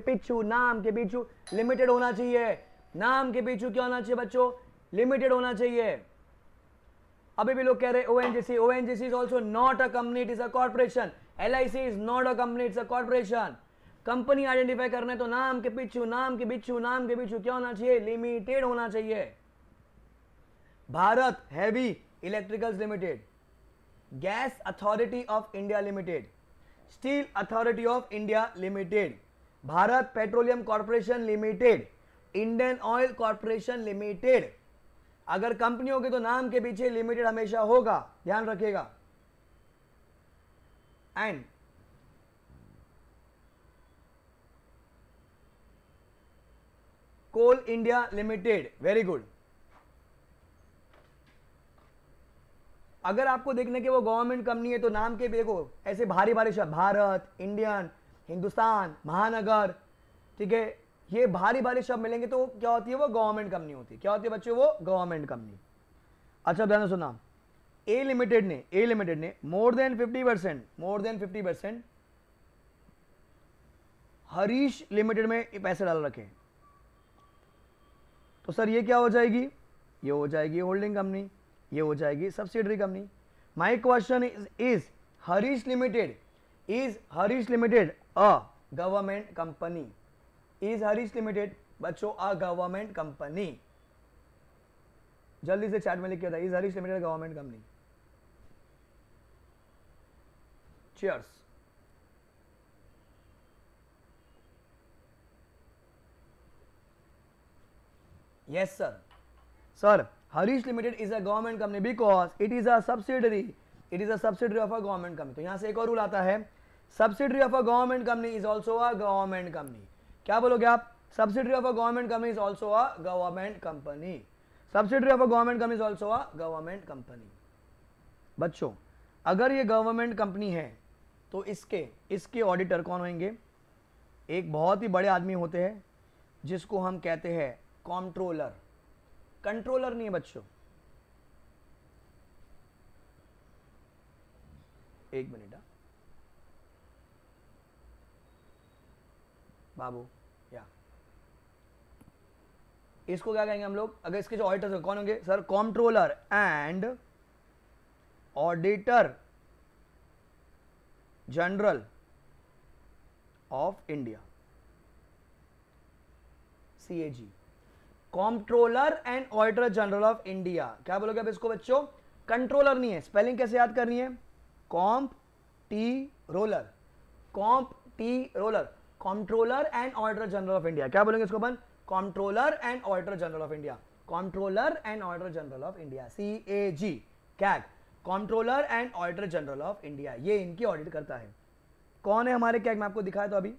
लिमिटेड होना चाहिए। नाम के पीछू क्या होना चाहिए बच्चों, लिमिटेड होना चाहिए। अभी भी लोग कह रहे ONGC is also not a company, it is a corporation. LIC is not a company, it's a corporation. Company identify करना है तो नाम के पीछू क्या होना चाहिए, लिमिटेड होना चाहिए। Bharat heavy electricals limited, gas authority of India limited, steel authority of India limited, Bharat petroleum corporation limited, Indian oil corporation limited. अगर कंपनी होगी तो नाम के पीछे लिमिटेड हमेशा होगा, ध्यान रखिएगा। And coal India limited, very good. अगर आपको देखने के वो गवर्नमेंट कंपनी है तो नाम के भी देखो ऐसे भारी भारी शब्द, भारत, इंडियन, हिंदुस्तान, महानगर, ठीक है, ये भारी भारी शब्द मिलेंगे तो क्या होती है, वो गवर्नमेंट कंपनी होती है। क्या होती है बच्चों, वो गवर्नमेंट कंपनी। अच्छा ध्यान से सुना, ए लिमिटेड ने मोर देन 50% हरीश लिमिटेड में पैसे डाल रखे, तो सर ये क्या हो जाएगी, ये हो जाएगी होल्डिंग कंपनी, ये हो जाएगी subsidiary company. My question is Harish limited a government company? Is Harish limited बच्चों अ गवर्नमेंट कंपनी? जल्दी से चैट में लिख के बताइए, is Harish limited government company? Cheers. Yes sir, sir Harish limited is a government company because it is a subsidiary, of a government company. तो यहां से एक और रूल आता है, subsidiary of a government company is also a government company. क्या बोलोगे आप, subsidiary of a government company is also a government company, subsidiary of a government company is also a government company. बच्चों अगर ये government company है तो इसके auditor कौन होंगे, एक बहुत ही बड़े आदमी होते हैं जिसको हम कहते हैं कंट्रोलर। कंट्रोलर नहीं है बच्चों, एक मिनट बाबू, या इसको क्या कहेंगे हम लोग, अगर इसके जो ऑडिटर कौन होंगे sir, controller and auditor general of India, CAG, controller and auditor general of India. क्या बोलोगे अब इसको बच्चों, कंट्रोलर नहीं है, स्पेलिंग कैसे याद करनी है, comptroller, controller and auditor general of India. क्या बोलेंगे इसको अपन, controller and auditor general of India, controller and auditor general of India, CAG, CAG, controller and auditor general of India, ये इनकी ऑडिट करता है। कौन है हमारे कैग में, आपको दिखाया तो अभी,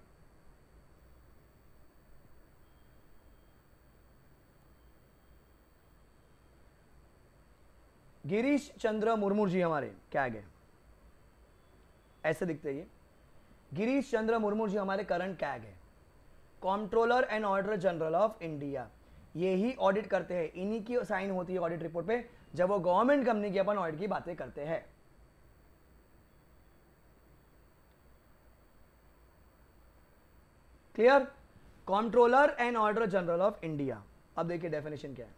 गिरीश चंद्र मुर्मू जी हमारे कैग है, ऐसे दिखते ये, गिरीश चंद्र मुर्मू जी हमारे करंट कैग है, controller and auditor general of India. ये ही ऑडिट करते हैं, इन्हीं की साइन होती है ऑडिट रिपोर्ट पे जब वो गवर्नमेंट कंपनी की अपन ऑडिट की बातें करते हैं। Clear, controller and auditor general of India. अब देखिए डेफिनेशन क्या है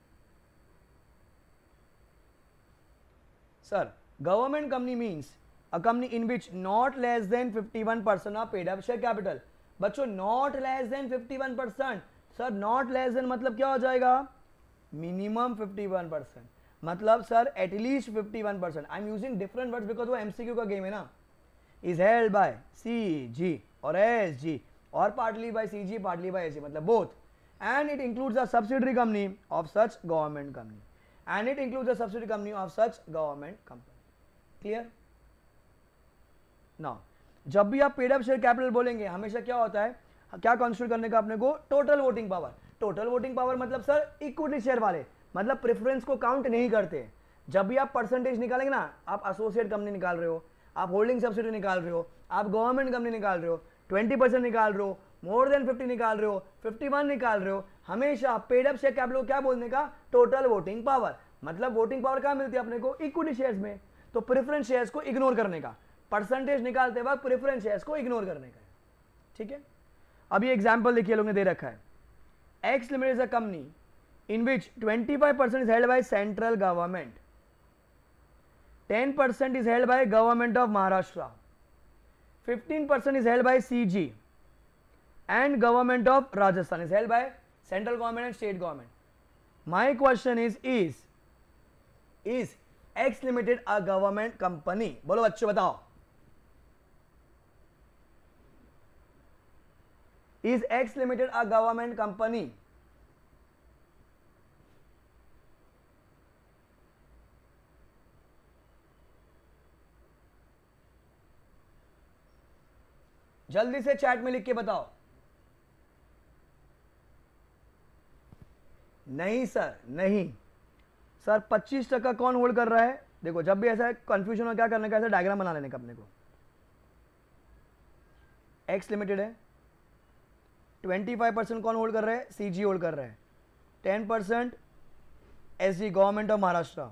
sir, government company means a company in which not less than 51% of paid up share capital। बच्चों not less than 51%, sir not less than मतलब क्या हो जाएगा, minimum 51%, मतलब sir at least 51%। I am using different words because वो MCQ का game है ना। Is held by CG or SG or partly by CG partly by SG, मतलब both, and it includes a subsidiary company of such government company, and it includes a subsidiary company of such government company. Clear ना, जब भी आप paid up share capital बोलेंगे हमेशा क्या होता है, क्या कंसिडर करने का अपने को, total voting power. Total voting power मतलब सर इक्विटी शेयर वाले, मतलब प्रेफरेंस को काउंट नहीं करते। जब भी आप परसेंटेज निकालेंगे ना, आप एसोसिएट कंपनी निकाल रहे हो, आप होल्डिंग सब्सिडी निकाल रहे हो, आप गवर्नमेंट कंपनी निकाल रहे हो, 20% निकाल रहे हो, मोर देन 50 निकाल रहे हो, 51 निकाल रहे हो, हमेशा पेड अप शेयर कैपिटल क्या बोलने का, टोटल वोटिंग पावर। मतलब वोटिंग पावर कहां मिलती है अपने को, इक्विटी शेयर्स में। तो प्रेफरेंस शेयर्स को इग्नोर करने का, परसेंटेज निकालते वक्त प्रेफरेंस शेयर्स को इग्नोर करने का, ठीक है। अब ये एग्जांपल देखिए लोगों ने दे रखा है, X limited is a company in which 25% is held by central government, 10% is held by government of Maharashtra, 15% is held by CG and government of Rajasthan is held by central government and state government. My question is X limited a government company? बोलो बच्चों बताओ, Is X Limited a government company? जल्दी से chat में लिख के बताओ। नहीं सर, नहीं सर, 25% कौन होल्ड कर रहा है? देखो जब भी ऐसा कंफ्यूजन हो क्या करने का, ऐसा डायग्राम बना लेने का अपने को। एक्स लिमिटेड है, 25% कौन होल्ड कर रहा है? सीजी होल्ड कर रहा है। 10% SG government of Maharashtra,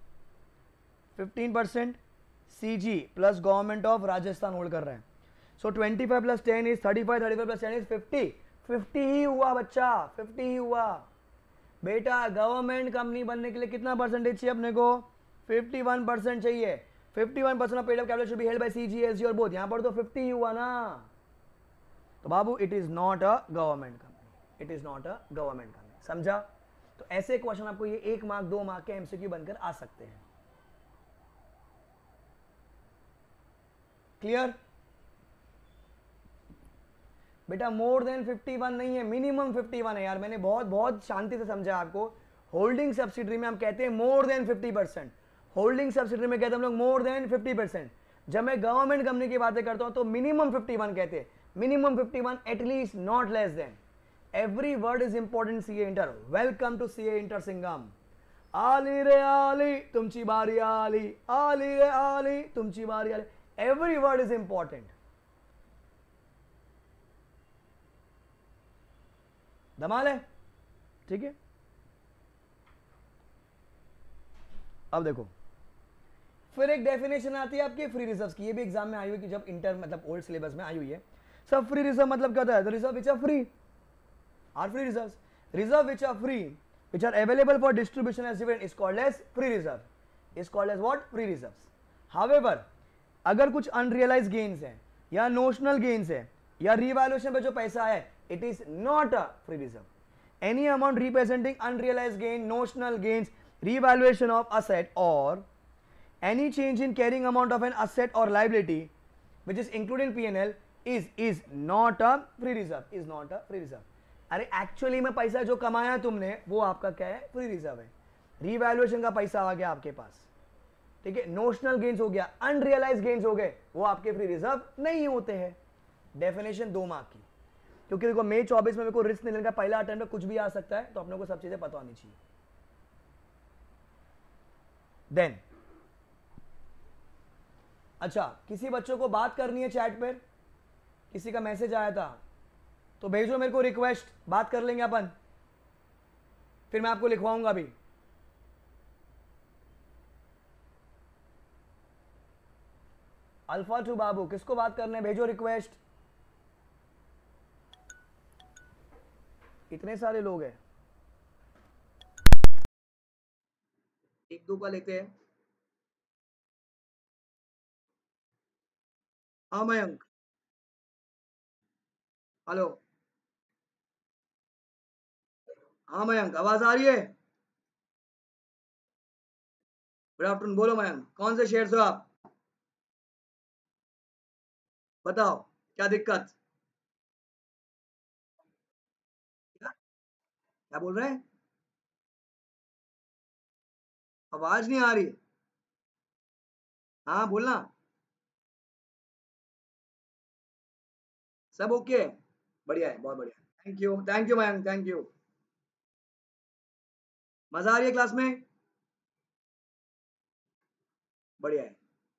15% CG plus government of Rajasthan hold कर रहा है। So 25 plus 10 is 35, 35 plus 10 is 50। 50 ही हुआ बच्चा, 50 ही हुआ बेटा। गवर्नमेंट कंपनी बनने के लिए कितना परसेंटेज चाहिए अपने को? 51% चाहिए। 51% of paid up capital should be held by CG SG और बोथ। यहां पर तो 50 ही हुआ ना। तो बाबू it is not a government company, it is not a government company. समझा? तो ऐसे क्वेश्चन आपको ये 1 मार्क 2 मार्क के एमसीक्यू बनकर आ सकते हैं। क्लियर? बेटा मोर देन 51 नहीं है, मिनिमम 51 है यार। मैंने बहुत बहुत शांति से समझा आपको। होल्डिंग सब्सिडरी में हम कहते हैं मोर देन 50%। होल्डिंग सब्सिडरी में कहते हैं हम लोग मोर देन 50%। जब मैं गवर्नमेंट कंपनी की बातें करता हूं तो मिनिमम 51 कहते हैं, minimum 51 at least, not less than. Every word is important CA inter. Welcome to CA inter Singham. आली रे आली तुमची बारी आली, आली रे आली तुमची बारी आली। Every word is important. धमाल है, ठीक है। अब देखो फिर एक डेफिनेशन आती है आपकी फ्री रिजर्व्स की। ये भी एग्जाम में आई हुई कि जब इंटर मतलब ओल्ड सिलेबस में आई हुई है। सब फ्री रिजर्व मतलब क्या होता है? The reserve which are free are free reserves. Reserve which are free which are available for distribution as dividend is called as free reserve, is called as what? Free reserves. However अगर कुछ unrealise gains है या notional gains है या revaluation पे जो पैसा है, it is not a free reserve. Any amount representing unrealise gain, notional gains, revaluation of asset or any change in carrying amount of an asset or liability which is included in P&L is not a free reserve, is not a free reserve। अरे actually में पैसा जो कमाया तुमने वो आपका क्या है? फ्री रिजर्व है। रिवैल्यूएशन का पैसा आ गया आपके पास, ठीक है। नोशनल गेन्स हो गया, अनरियलाइज गेन्स हो गए, वो आपके फ्री रिजर्व नहीं होते हैं। डेफिनेशन 2 मार्क की। क्योंकि देखो मई 24 में मेरे को रिस्क नहीं लेने का, पहला अटेम्प्ट में कुछ भी आ सकता है, तो अपने को सब चीजें पता होनी चाहिए। देन अच्छा, किसी बच्चों को बात करनी है चैट पर, किसी का मैसेज आया था तो भेजो मेरे को रिक्वेस्ट, बात कर लेंगे अपन, फिर मैं आपको लिखवाऊंगा भी। अल्फा टू बाबू किसको बात करना है? भेजो रिक्वेस्ट। इतने सारे लोग हैं, एक दो का लेते हैं। हाँ मयंक, हेलो। हाँ मयंक, आवाज आ रही है? Good afternoon. बोलो मयंक, कौन से शेयर हो आप? बताओ क्या दिक्कत? क्या बोल रहे हैं? आवाज नहीं आ रही। हाँ बोलना। सब ओके है? बढ़िया है, बहुत बढ़िया। Thank you Mayank, thank you. मजा आ रही है क्लास में? बढ़िया है।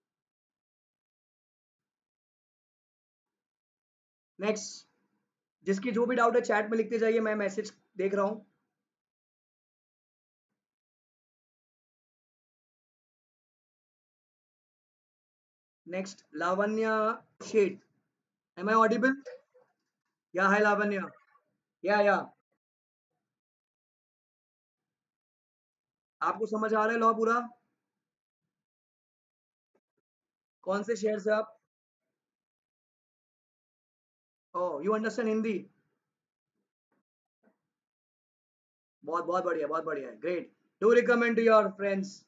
नेक्स्ट, जिसकी जो भी डाउट है चैट में लिखते जाइए, मैं मैसेज देख रहा हूं। Next Lavanya Sheth, M I audible? या है लावण्या? या आपको समझ आ रहा है लॉ पूरा? कौन से शेयर से आप? Oh you understand Hindi? बहुत बहुत बढ़िया, बहुत बढ़िया है, great. Do recommend to your friends.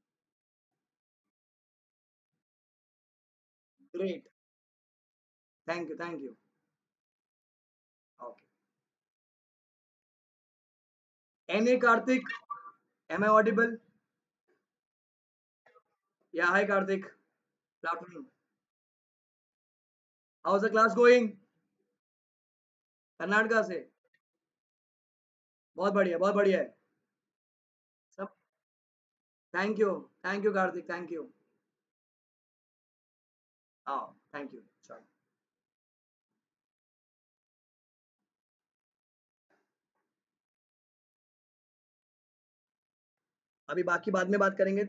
Great, thank you, thank you. Okay. N A Kartik, am I audible? Yeah hi Kartik, good afternoon. How is the class going? Karnataka से? बहुत बढ़िया, बहुत बढ़िया है। Thank you Kartik, thank you. हाँ, थैंक यू, चलो। अभी बाकी बाद में बात करेंगे।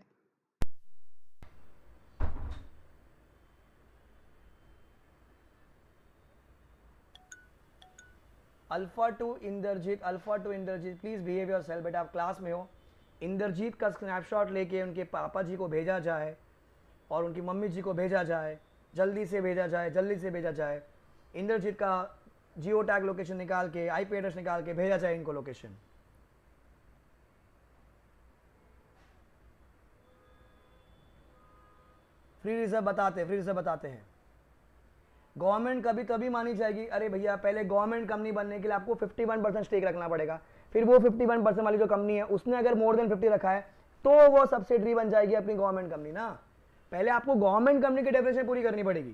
Alpha to Indrajit please behave your self. बेटा आप क्लास में हो, इंद्रजीत का स्नैपशॉट लेके उनके पापा जी को भेजा जाए और उनकी मम्मी जी को भेजा जाए, जल्दी से भेजा जाए, जल्दी से भेजा जाए। इंद्रजीत का जियो टैग लोकेशन निकाल के, आईपी एड्रेस निकाल के भेजा जाए इनको लोकेशन। फ्री रिजर्व बताते हैं। गवर्नमेंट कभी तभी मानी जाएगी, अरे भैया पहले गवर्नमेंट कंपनी बनने के लिए आपको 51% स्टेक रखना पड़ेगा, फिर वो 51% वाली जो कंपनी है उसने अगर मोर देन 50 रखा है तो वो सब्सिडरी बन जाएगी अपनी गवर्नमेंट कंपनी ना। पहले आपको गवर्नमेंट कंपनी की डेफिनेशन पूरी करनी पड़ेगी।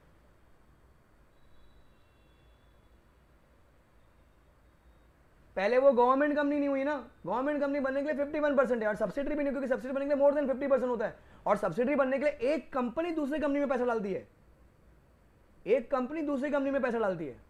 पहले वो गवर्नमेंट कंपनी नहीं हुई ना, गवर्नमेंट कंपनी बनने के लिए 51% है और सब्सिडरी भी नहीं, क्योंकि सब्सिडरी बनने के लिए मोर देन 50% होता है और सब्सिडरी बनने के लिए एक कंपनी दूसरी कंपनी में पैसा डालती है, एक कंपनी दूसरी कंपनी में पैसा डालती है।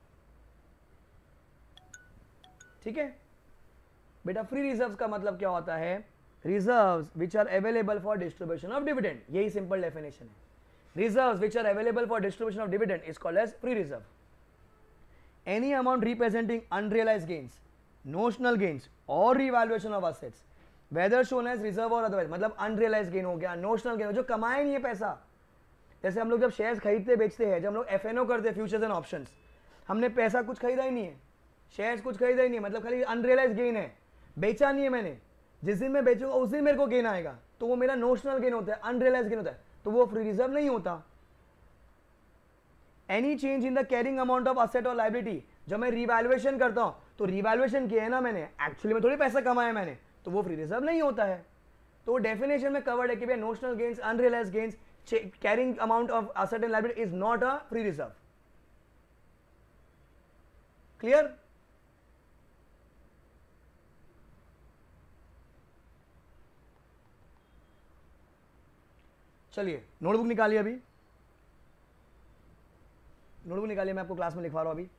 ठीक है बेटा, फ्री रिजर्व्स का मतलब क्या होता है? Reserves which are available for distribution of dividend, यही सिंपल डेफिनेशन है। Reserves which are available for distribution of dividend is called as free reserve. Any amount representing unrealised gains, notional gains और revaluation of assets whether shown as reserve और otherwise, मतलब unrealised gain हो गया, notional gain जो कमाए नहीं है पैसा। जैसे हम लोग जब शेयर्स खरीदते बेचते हैं, जब हम लोग एफएनओ करते हैं, फ्यूचर्स एंड ऑप्शंस, हमने पैसा कुछ खरीदा ही नहीं है, शेयर्स कुछ खरीदा ही नहीं है, मतलब खाली अनरियलाइज गेन है, बेचा नहीं है मैंने, जिस दिन मैं बेचूंगा उस दिन मेरे को गेन आएगा, तो वो मेरा नोशनल गेन होता है, अनरियलाइज गेन होता है, तो वो फ्री रिजर्व नहीं होता। Any change in the carrying amount of asset और लाइबिलिटी, जब मैं रिवैल्यूएशन करता हूं तो रिवैल्यूएशन किया है ना मैंने, एक्चुअली में थोड़ी पैसा कमाया मैंने, तो वो फ्री रिजर्व नहीं होता है। तो डेफिनेशन में कवर्ड है कि भाई notional gains, unrealise gains, carrying amount of asset and liability is not a free reserve. Clear? चलिए नोटबुक निकालिए, अभी नोटबुक निकालिए, मैं आपको क्लास में लिखवा रहा हूं। अभी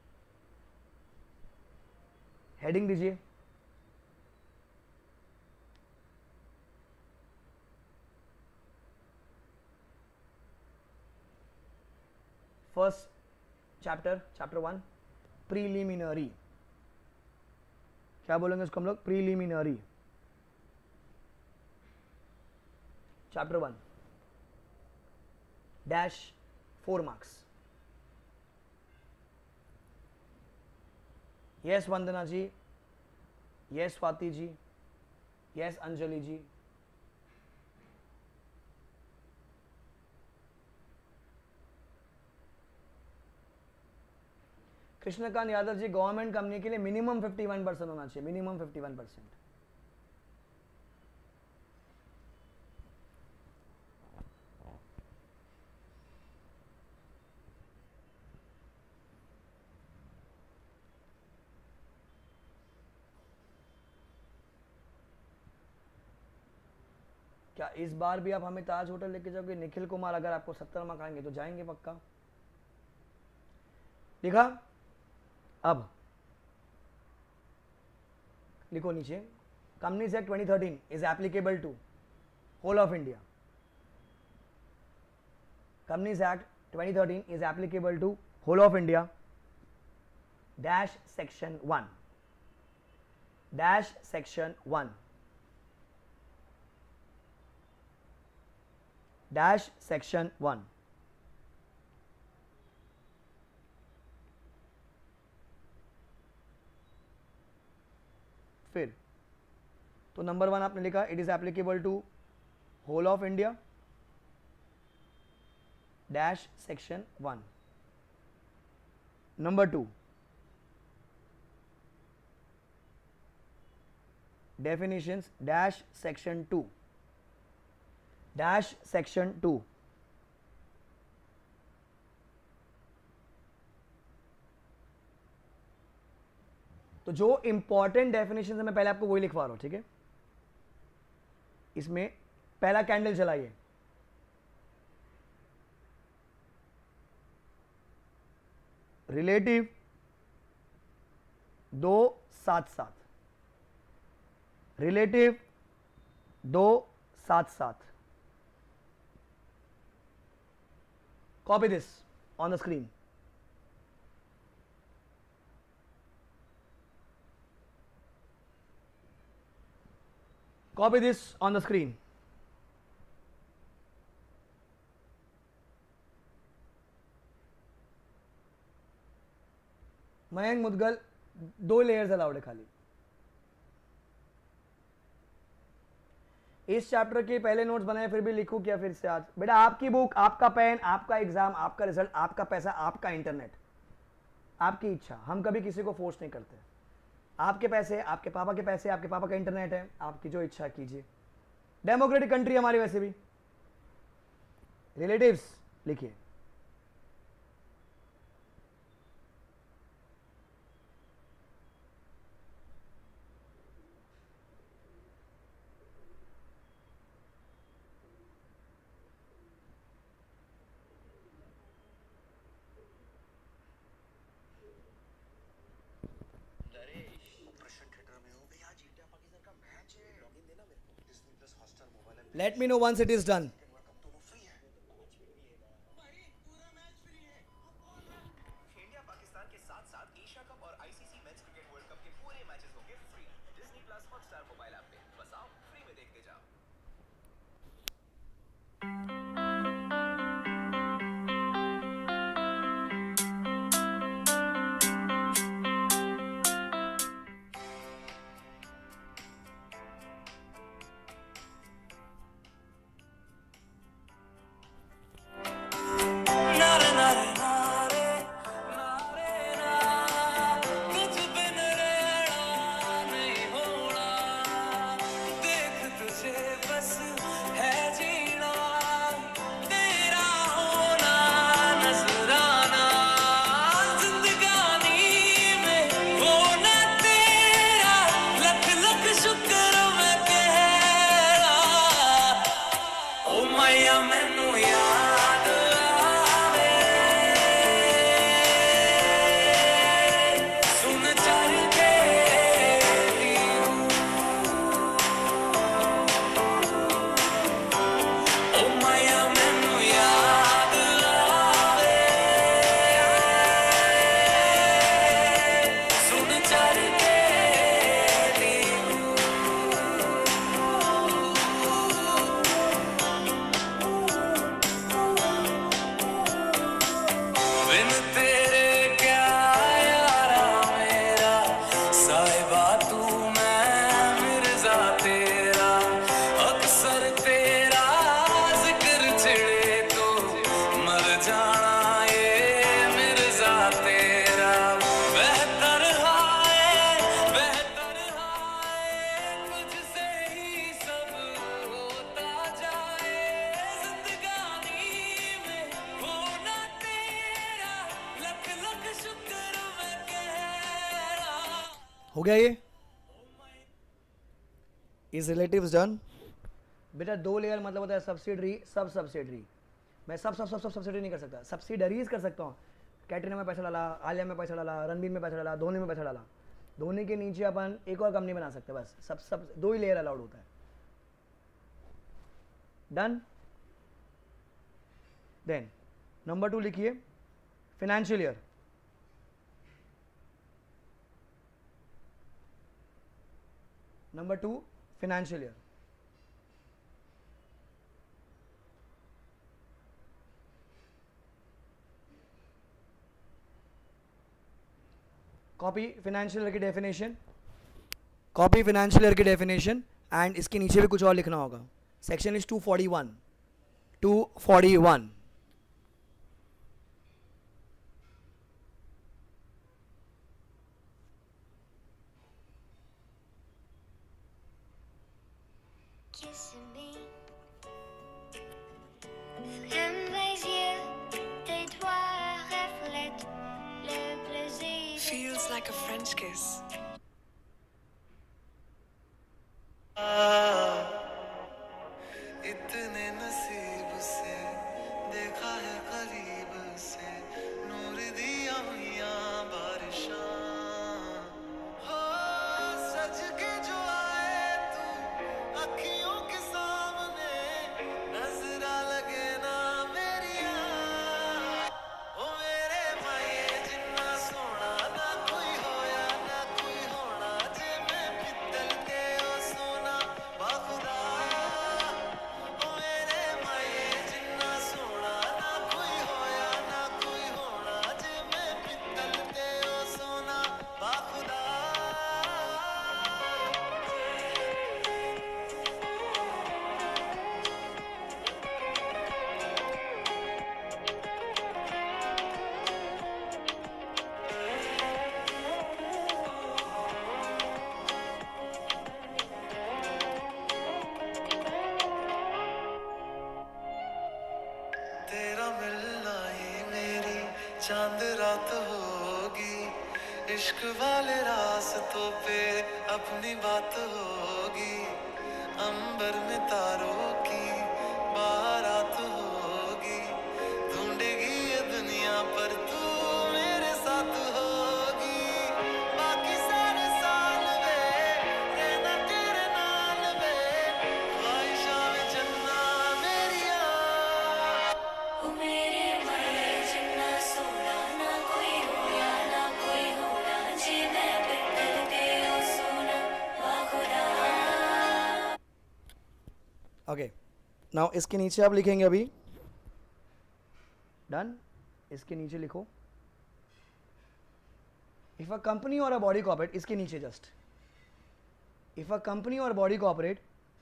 हेडिंग दीजिए, फर्स्ट चैप्टर 1 प्रीलिमिनरी। क्या बोलेंगे उसको हम लोग? Preliminary. Chapter 1 dash 4 marks. Yes Vandana ji, yes Swati ji, yes Anjali ji. Krishnakant Yadav ji, government company के लिए मिनिमम 51% होना चाहिए, मिनिमम 51%। क्या इस बार भी आप हमें ताज होटल लेके जाओगे? निखिल कुमार, अगर आपको 70 मार्क आएंगे तो जाएंगे पक्का। लिखा? अब लिखो नीचे, companies act 2013 is applicable to whole of India. Companies act 2013 is applicable to whole of India dash section 1 dash section 1 dash section 1। फिर तो नंबर 1 आपने लिखा, it is applicable to whole of India dash section 1। Number 2 definitions dash section 2 dash section 2। तो जो important definition है मैं पहले आपको वही लिखवा रहा हूं, ठीक है? इसमें पहला कैंडल जलाइए, relative 2 7 7, relative 2 7 7. Copy this on the screen. Copy this on the screen. Mayank Mudgal 2 layers allowed है खाली. इस चैप्टर के पहले नोट्स बनाए फिर भी लिखूं क्या फिर से आज? बेटा आपकी बुक, आपका पेन, आपका एग्जाम, आपका रिजल्ट, आपका पैसा, आपका इंटरनेट, आपकी इच्छा. हम कभी किसी को फोर्स नहीं करते. आपके पैसे, आपके पापा के पैसे, आपके पापा का इंटरनेट है, आपकी जो इच्छा कीजिए. डेमोक्रेटिक कंट्री हमारी वैसे भी. रिलेटिव्स लिखिए. Let me know once it is done. India Pakistan के साथ साथ एशिया कप और ICC men's cricket world cup के पूरे मैचेस होंगे free Disney plus Hotstar mobile app पे. बस आओ फ्री में देखते जाओ. हो गया ये? Is relatives done? बेटा 2 लेयर मतलब होता है सब्सिडरी, सब सब्सिडरी. मैं सब सब्सिडरी नहीं कर सकता, सब्सिडरीज कर सकता हूँ. कैटरीना में पैसा डाला, आलिया में पैसा डाला, रणबीर में पैसा डाला, धोनी में पैसा डाला. धोनी के नीचे अपन एक और कंपनी बना सकते हैं. बस सब 2 ही लेयर अलाउड होता है. डन. देन नंबर 2 लिखिए, financial year. Number 2 financial year. Copy financial year की डेफिनेशन, कॉपी फाइनेंशियल ईयर की डेफिनेशन. एंड इसके नीचे भी कुछ और लिखना होगा. Section is 241. 241. Kissing me, ferme mes yeux, tes doigts reflètent le plaisir. Feels like a French kiss. रात होगी, इश्क वाले रास्तों पे अपनी बात होगी, अंबर में तारों की बारात होगी, ढूंढेगी ये दुनिया पर तू मेरे साथ होगी, बाकी सारे साल वे रहना तेरे नाल वे, ख्वाहिशां में चलना मेरिया। ओ मेरे मरे जिन्ना सोना ना कोई होया ना कोई होना जी मैं बितर दे ओ सोना वा खुदा। ओके, नाउ इसके नीचे आप लिखेंगे अभी, डन। इसके नीचे लिखो, इफ अ कंपनी और अ बॉडी कॉर्पोरेट, इसके नीचे जस्ट, इफ अ कंपनी और body corporate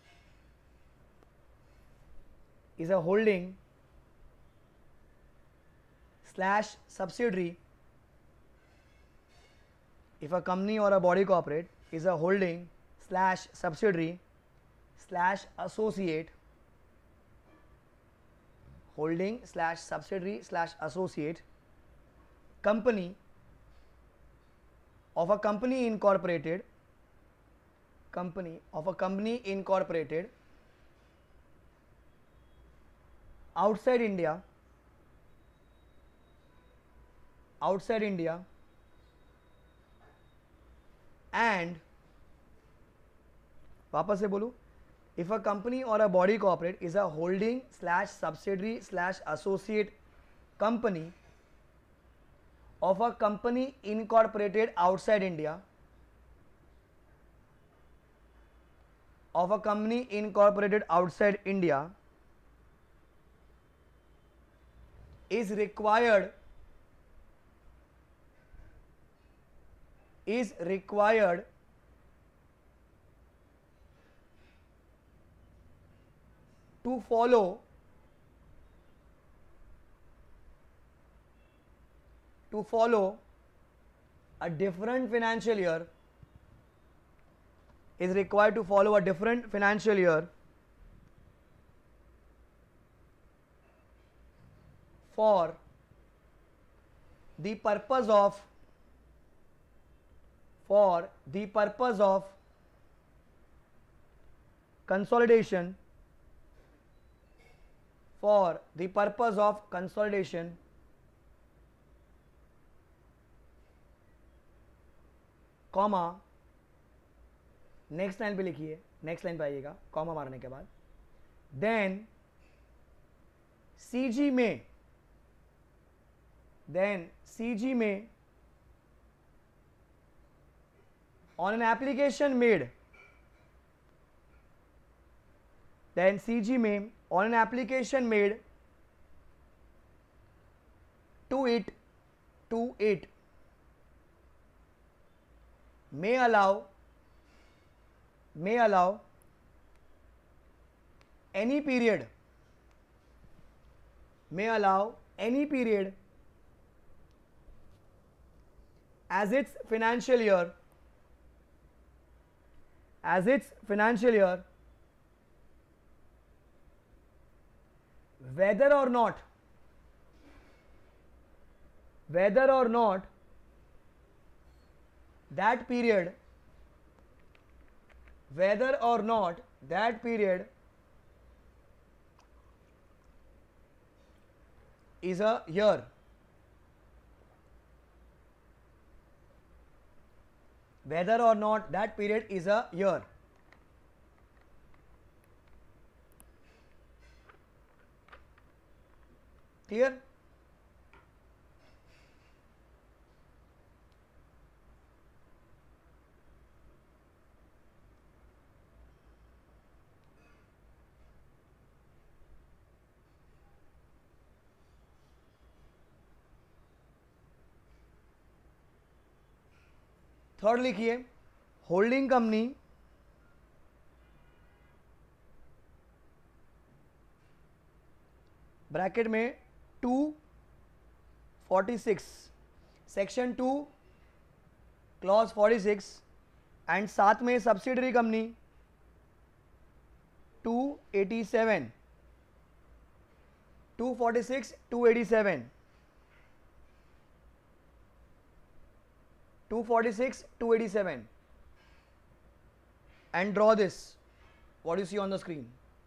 is a holding slash subsidiary, if a company or a body corporate is a holding slash subsidiary slash associate, holding slash subsidiary slash associate company of a company incorporated, company of a company incorporated outside India, outside India, and वापस से बोलूँ, if a company or a body corporate is a holding slash subsidiary slash associate company of a company incorporated outside India, of a company incorporated outside India, is required to follow a different financial year, is required to follow a different financial year for the purpose of consolidation, for the purpose of consolidation, comma, next line पे लिखिए, next line पे आइएगा comma मारने के बाद, then CG में on an application made, then CG में on an application made to it may allow any period, as its financial year, whether or not that period is a year, whether or not that period is a year. Clear? Third लिखिए, holding company bracket में 246 section 2 clause 46 and साथ में subsidiary company 287, 246 287 246, 287. And draw this. What do you see on the screen?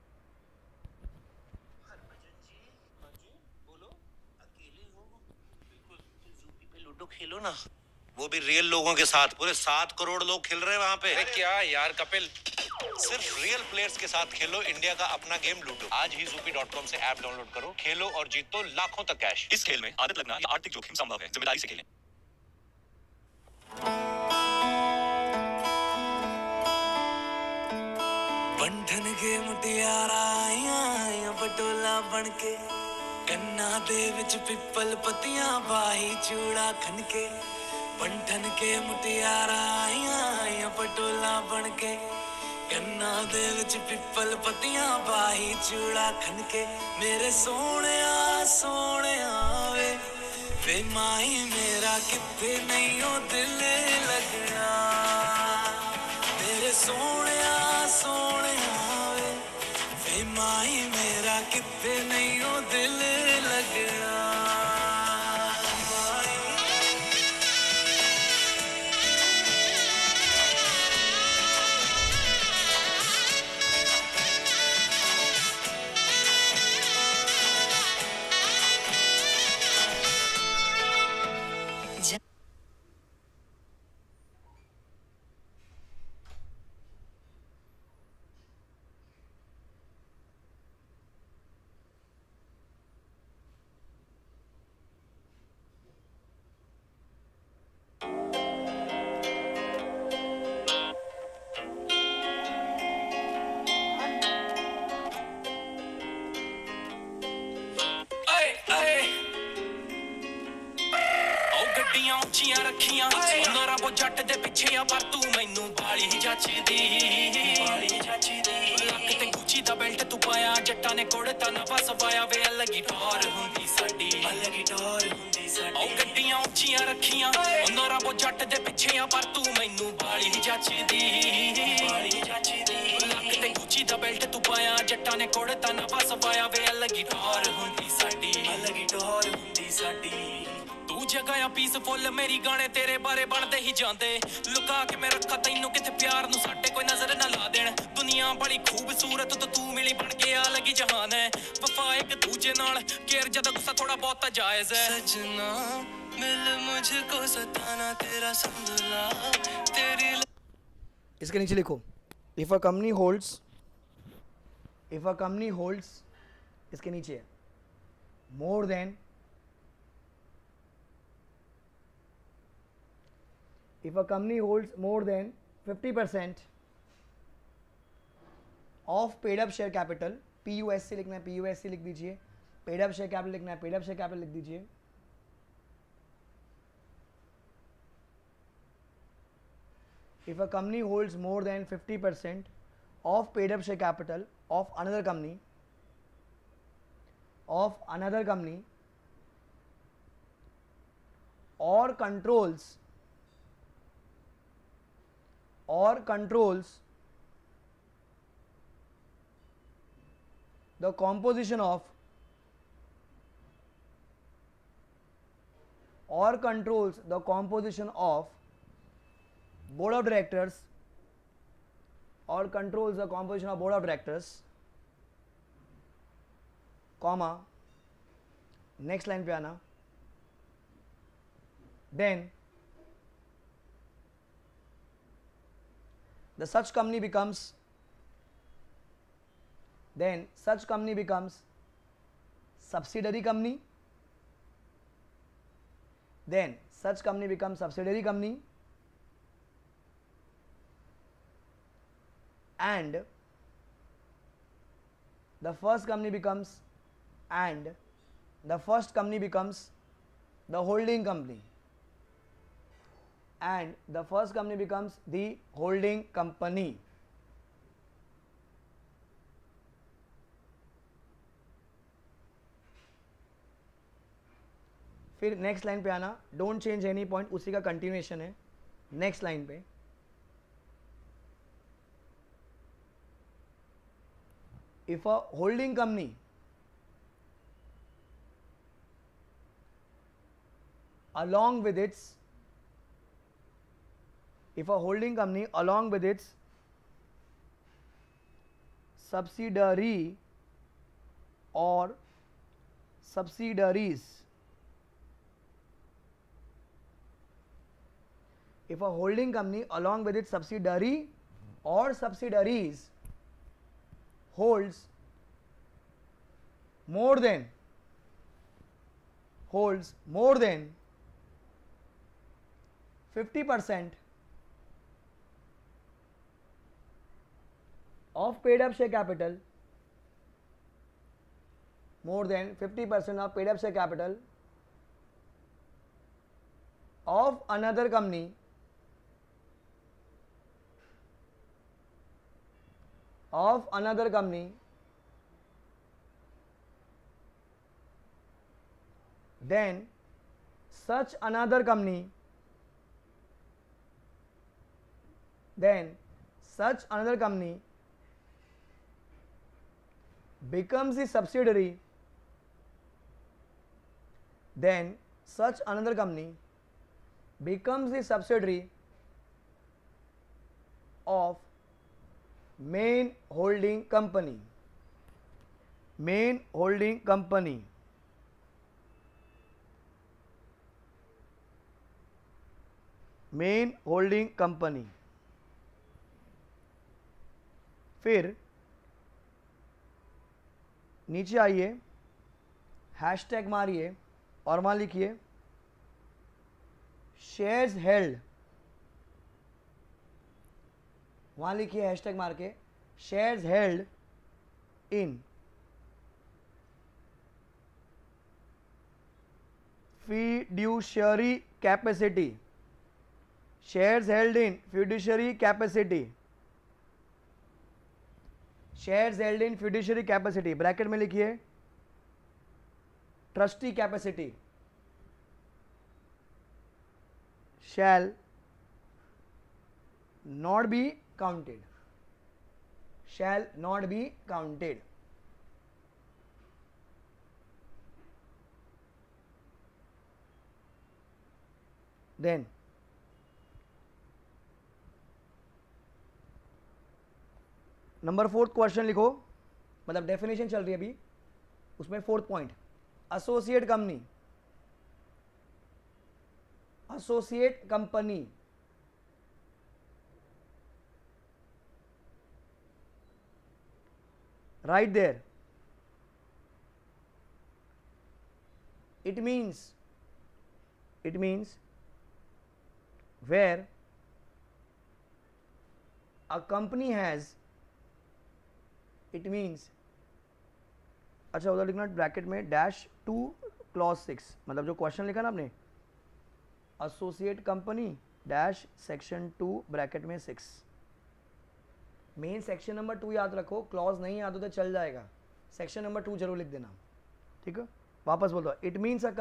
Harbhajan ji, हाँ जी, बोलो, अकेले हो? बिल्कुल, ज़ूपी पे लूडो खेलो ना। वो भी रियल लोगों के साथ। पूरे 7 करोड़ लोग खेल रहे हैं वहाँ पे। अरे क्या यार कपिल, सिर्फ रियल प्लेयर्स के साथ खेलो इंडिया का अपना गेम लूडो। आज ही zupi.com से ऐप डाउनलोड करो, खेलो और जीतो लाखों तक कैश। इस खेल में आदत लगना या आर्थिक जोखिम संभव है। जिम्मेदारी से खेलें। बंधन के मुटियारा आया पटोला बनके कन्ना दे विच पिपल पतियां बाही चूड़ा खनके बंधन के मुटियारा आया पटोला बनके कन्ना दे विच पिपल पतियां बाही चूड़ा खनके मेरे सोहणिया वे माही मेरा किथे नहीं ओ दिल लगना मेरे सोहणिया वे माही मेरा किथे नहीं ओ दिल लगना ਉੱਚੀਆਂ ਰੱਖੀਆਂ ਉਹਨਾਂ ਰੱਬੋ ਜੱਟ ਦੇ ਪਿੱਛੇ ਆ ਪਰ ਤੂੰ ਮੈਨੂੰ ਬਾਲੀ ਜੱਚਦੀ ਲੱਕ ਤੇ ਗੁੱਚੀ ਦਾ ਬੈਲਟ ਤੂੰ ਪਾਇਆ ਜੱਟਾਂ ਨੇ ਕੋੜਤਾ ਨਾ ਬਸ ਪਾਇਆ ਵੇ ਅਲੱਗੀ ਟੌਰ ਹੁੰਦੀ ਸਾਡੀ ਉਹ ਗੱਡੀਆਂ ਉੱਚੀਆਂ ਰੱਖੀਆਂ ਉਹਨਾਂ ਰੱਬੋ ਜੱਟ ਦੇ ਪਿੱਛੇ ਆ ਪਰ ਤੂੰ ਮੈਨੂੰ ਬਾਲੀ ਜੱਚਦੀ ਲੱਕ ਤੇ ਗੁੱਚੀ ਦਾ ਬੈਲਟ ਤੂੰ ਪਾਇਆ ਜੱਟਾਂ ਨੇ ਕੋੜਤਾ ਨਾ ਬਸ ਪਾਇਆ ਵੇ ਅਲੱਗੀ ਟੌਰ ਹੁੰਦੀ ਸਾਡੀ ਤੂੰ ਜਗ੍ਹਾ ਪੀਸਫੁੱਲ ਮੇਰੀ ਗਾਣੇ ਤੇਰੇ ਬਾਰੇ ਬਣਦੇ ਹੀ ਜਾਂਦੇ ਲੁਕਾ ਕੇ ਮੈਂ ਰੱਖਾ ਤੈਨੂੰ ਕਿਤੇ ਪਿਆਰ ਨੂੰ ਸਾਡੇ ਕੋਈ ਨਜ਼ਰ ਨਾ ਲਾ ਦੇਣ ਦੁਨੀਆ ਬੜੀ ਖੂਬਸੂਰਤ ਤੇ ਤੂੰ ਮਿਲੀ ਬਣ ਕੇ ਆ ਲੱਗੀ ਜਹਾਨ ਹੈ ਵਫਾ ਇੱਕ ਦੂਜੇ ਨਾਲ ਕੇਅਰ ਜਦੋਂ ਗੁੱਸਾ ਥੋੜਾ ਬਹੁਤਾ ਜਾਇਜ਼ ਹੈ सजना मिल मुझको सताना तेरा संभला तेरी इसके नीचे लिखो इफ अ कंपनी होल्ड्स इसके नीचे more than if a company holds more than 50% of paid up share capital PUSC लिखना है PUSC लिख दीजिए paid up share capital लिखना है paid up share capital लिख दीजिए if a company holds more than 50% of paid up share capital of another company or controls the composition of board of directors comma next line पे आना then such company becomes subsidiary company and the first company becomes the holding company फिर next line पे आना don't change any point उसी का continuation है next line पे if a holding company along with its If a holding company along with its subsidiary or subsidiaries, if a holding company along with its subsidiary or subsidiaries holds more than 50% of paid up share capital, more than 50% of paid up share capital of another company then such another company becomes the subsidiary, of main holding company. फिर नीचे आइए, hashtag मारिए और वहां लिखिए shares held, वहां लिखिए hashtag मार के shares held in fiduciary capacity, shares held in fiduciary capacity, bracket में लिखिए trustee capacity, shall not be counted, then number 4 question लिखो, मतलब डेफिनेशन चल रही है अभी, उसमें 4th point associate company right there, it means where a company has, अच्छा उधर लिखना ब्रैकेट में -2 क्लॉज 6, मतलब जो क्वेश्चन लिखा ना आपने एसोसिएट कंपनी -section 2 ब्रैकेट में 6, मेन सेक्शन नंबर 2 याद रखो, क्लॉज नहीं याद हो तो चल जाएगा, सेक्शन नंबर 2 जरूर लिख देना, ठीक है। वापस बोल दो, it means a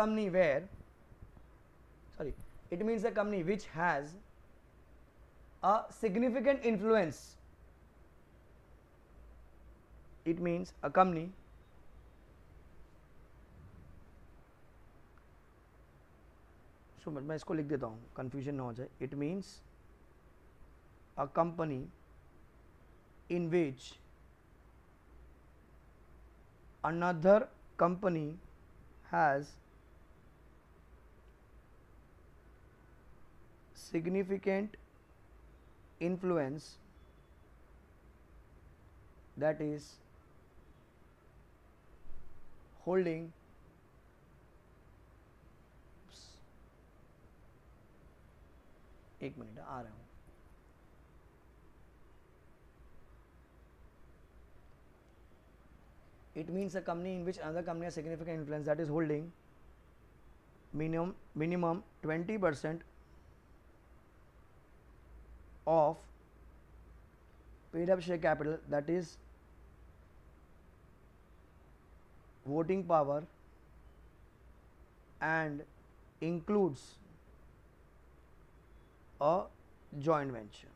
company which has a significant influence, it means a company so मैं इसको लिख देता हूँ कंफ्यूजन ना हो जाए, it means a company in which another company has significant influence, that is holding एक मिनट आ रहा हूं, it means a company in which another company has significant influence, that is holding minimum 20% of paid up share capital, that is voting power, and includes a joint venture,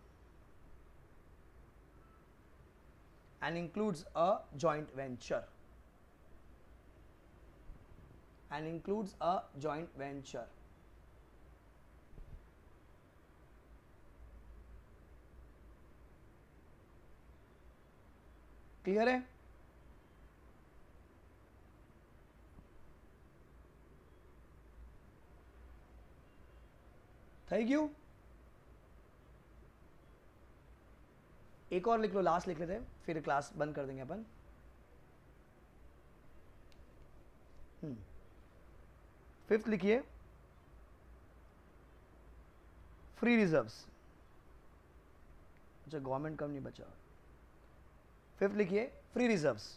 clear है? Thank you. एक और लिख लो, last लिख लेते हैं, फिर class बंद कर देंगे अपन। फिफ्थ लिखिए, फ्री रिजर्व्स। अच्छा, गवर्नमेंट कम नहीं बचा। फिफ्थ लिखिए, फ्री रिजर्व्स।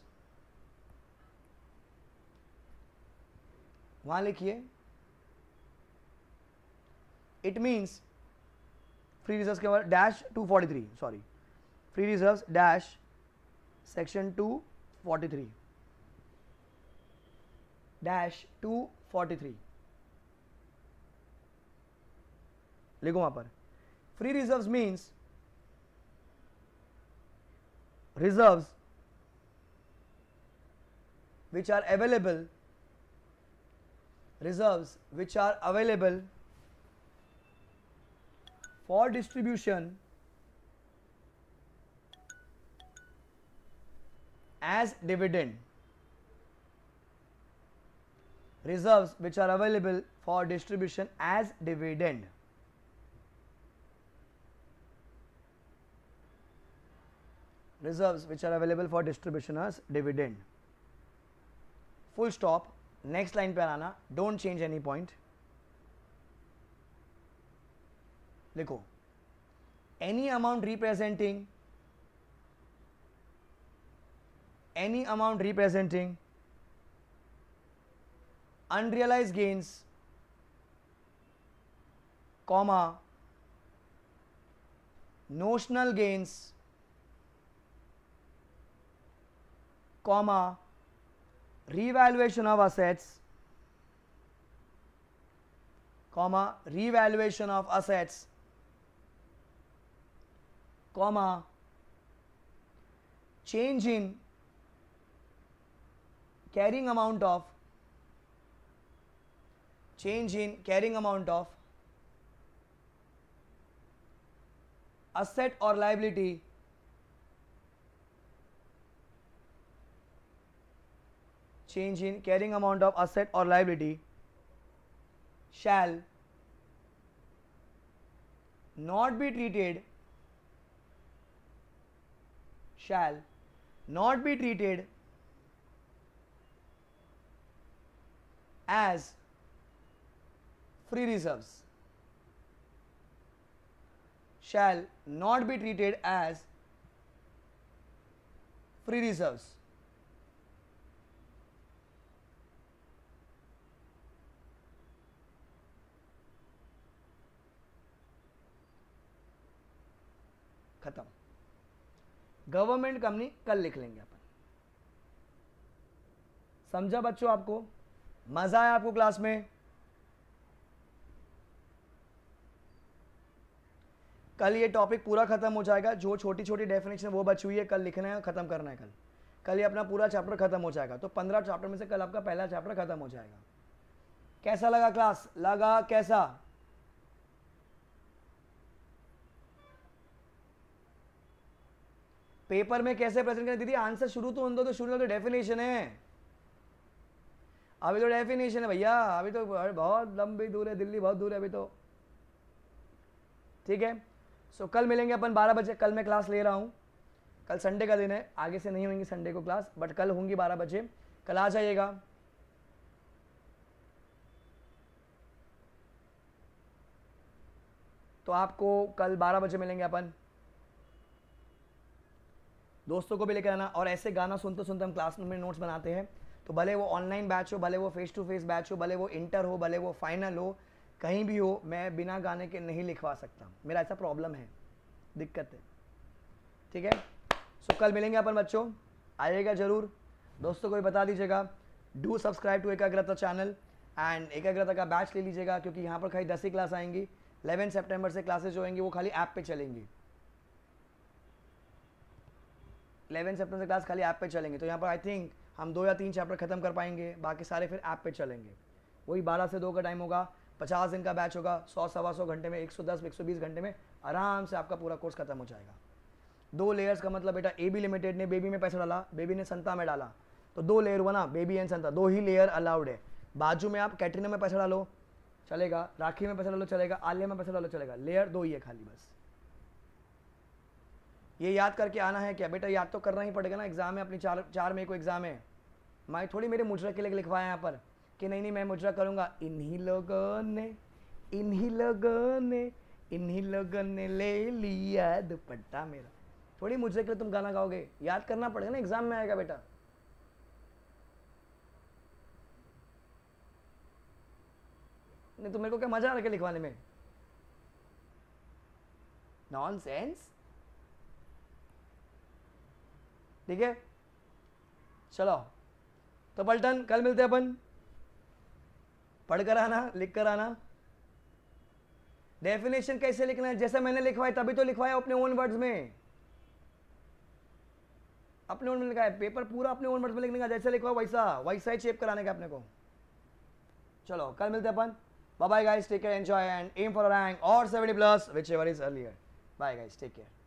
वहां लिखिए, इट मीन्स फ्री रिजर्व्स के बाद dash 243, sorry, free reserves dash section 243 dash 243 लिखो वहां पर। Free reserves means reserves which are available for distribution as dividend. Reserves which are available for distribution as dividend. Reserves which are available for distribution as dividend. Full stop. Next line पे आना, don't change any point. लिखो, any amount representing unrealized gains, comma, notional gains, comma, revaluation of assets, comma, revaluation of assets, comma, change in carrying amount of asset or liability shall not be treated as free reserves. Shall not be treated as free reserves. खत्म। Government company कल लिख लेंगे अपन। समझा बच्चों? आपको मजा आया आपको क्लास में? कल ये टॉपिक पूरा खत्म हो जाएगा। जो छोटी छोटी डेफिनेशन वो बची हुई है कल लिखना है, खत्म करना है। कल ये अपना पूरा चैप्टर खत्म हो जाएगा। तो 15 चैप्टर में से कल आपका पहला चैप्टर खत्म हो जाएगा। कैसा लगा क्लास? लगा कैसा? पेपर में कैसे प्रेजेंट करें? दीदी आंसर शुरू तो होने दो, तो शुरू तो डेफिनेशन है। अभी तो डेफिनेशन है भैया, अभी तो बहुत लंबी दूर है, दिल्ली बहुत दूर है अभी तो। ठीक है, सो कल मिलेंगे अपन 12 बजे। कल मैं क्लास ले रहा हूँ। कल संडे का दिन है, आगे से नहीं होंगी संडे को क्लास, बट कल होंगी 12 बजे। कल आ जाइएगा। तो आपको कल 12 बजे मिलेंगे अपन। दोस्तों को भी लेकर आना। और ऐसे गाना सुनते सुनते हम क्लास में नोट्स बनाते हैं। तो भले वो ऑनलाइन बैच हो, भले वो फेस टू फेस बैच हो, भले वो इंटर हो, भले वो फाइनल हो, कहीं भी हो, मैं बिना गाने के नहीं लिखवा सकता। मेरा ऐसा प्रॉब्लम है, दिक्कत है। ठीक है, सो कल मिलेंगे अपन बच्चों, आइएगा जरूर। दोस्तों को भी बता दीजिएगा, do subscribe to Ekagrata channel and Ekagrata का बैच ले लीजिएगा, क्योंकि यहाँ पर खाली 10 ही क्लास आएंगी। 11 सितंबर से क्लासेज जो होंगी वो खाली ऐप पे चलेंगी। 11 सितंबर से क्लास खाली ऐप पे चलेंगे। तो यहाँ पर आई थिंक हम 2 या 3 चैप्टर खत्म कर पाएंगे, बाकी सारे फिर ऐप पे चलेंगे। वही 12 से 2 का टाइम होगा, 50 दिन का बैच होगा। 100 सवा 100 घंटे में, 110 120 घंटे में आराम से आपका पूरा कोर्स खत्म हो जाएगा। 2 लेयर्स का मतलब बेटा AB लिमिटेड ने बेबी में पैसा डाला, बेबी ने संता में डाला, तो 2 लेयर हुआ ना, बेबी एंड संता, 2 ही लेयर अलाउड है। बाजू में आप कैटरीना में पैसा डालो चलेगा, राखी में पैसा डालो चलेगा, आलिया में पैसा डालो चलेगा, लेयर 2 ही है खाली बस। ये याद करके आना है क्या बेटा? याद तो करना ही पड़ेगा ना, एग्जाम है अपनी 4 मई को एग्जाम है। मैं थोड़ी मेरे मुजरा के लिए लिखवाया यहाँ पर कि नहीं मैं मुजरा करूँगा, इन्हीं लोगों ने ले लिया दुपट्टा मेरा, थोड़ी मुजरे के लिए तुम गाना गाओगे, याद करना पड़ेगा ना, एग्जाम में आएगा बेटा। नहीं तो मेरे को क्या मजा आ रहा है लिखवाने में? नॉनसेंस। ठीक है चलो, तो पलटन कल मिलते हैं अपन, पढ़कर आना, लिख कर आना। डेफिनेशन कैसे लिखना है? जैसे मैंने लिखवाया तभी तो लिखवाया, अपने ओन वर्ड्स में, अपने ओन में लिखा है, पेपर पूरा अपने ओन वर्ड्स में लिखने का, जैसे लिखवा वैसा ही शेप कराने का अपने को। चलो कल मिलते हैं अपन, bye bye guys, take care, enjoy and aim for rank और 70+ whichever is earlier. Bye guys, take care.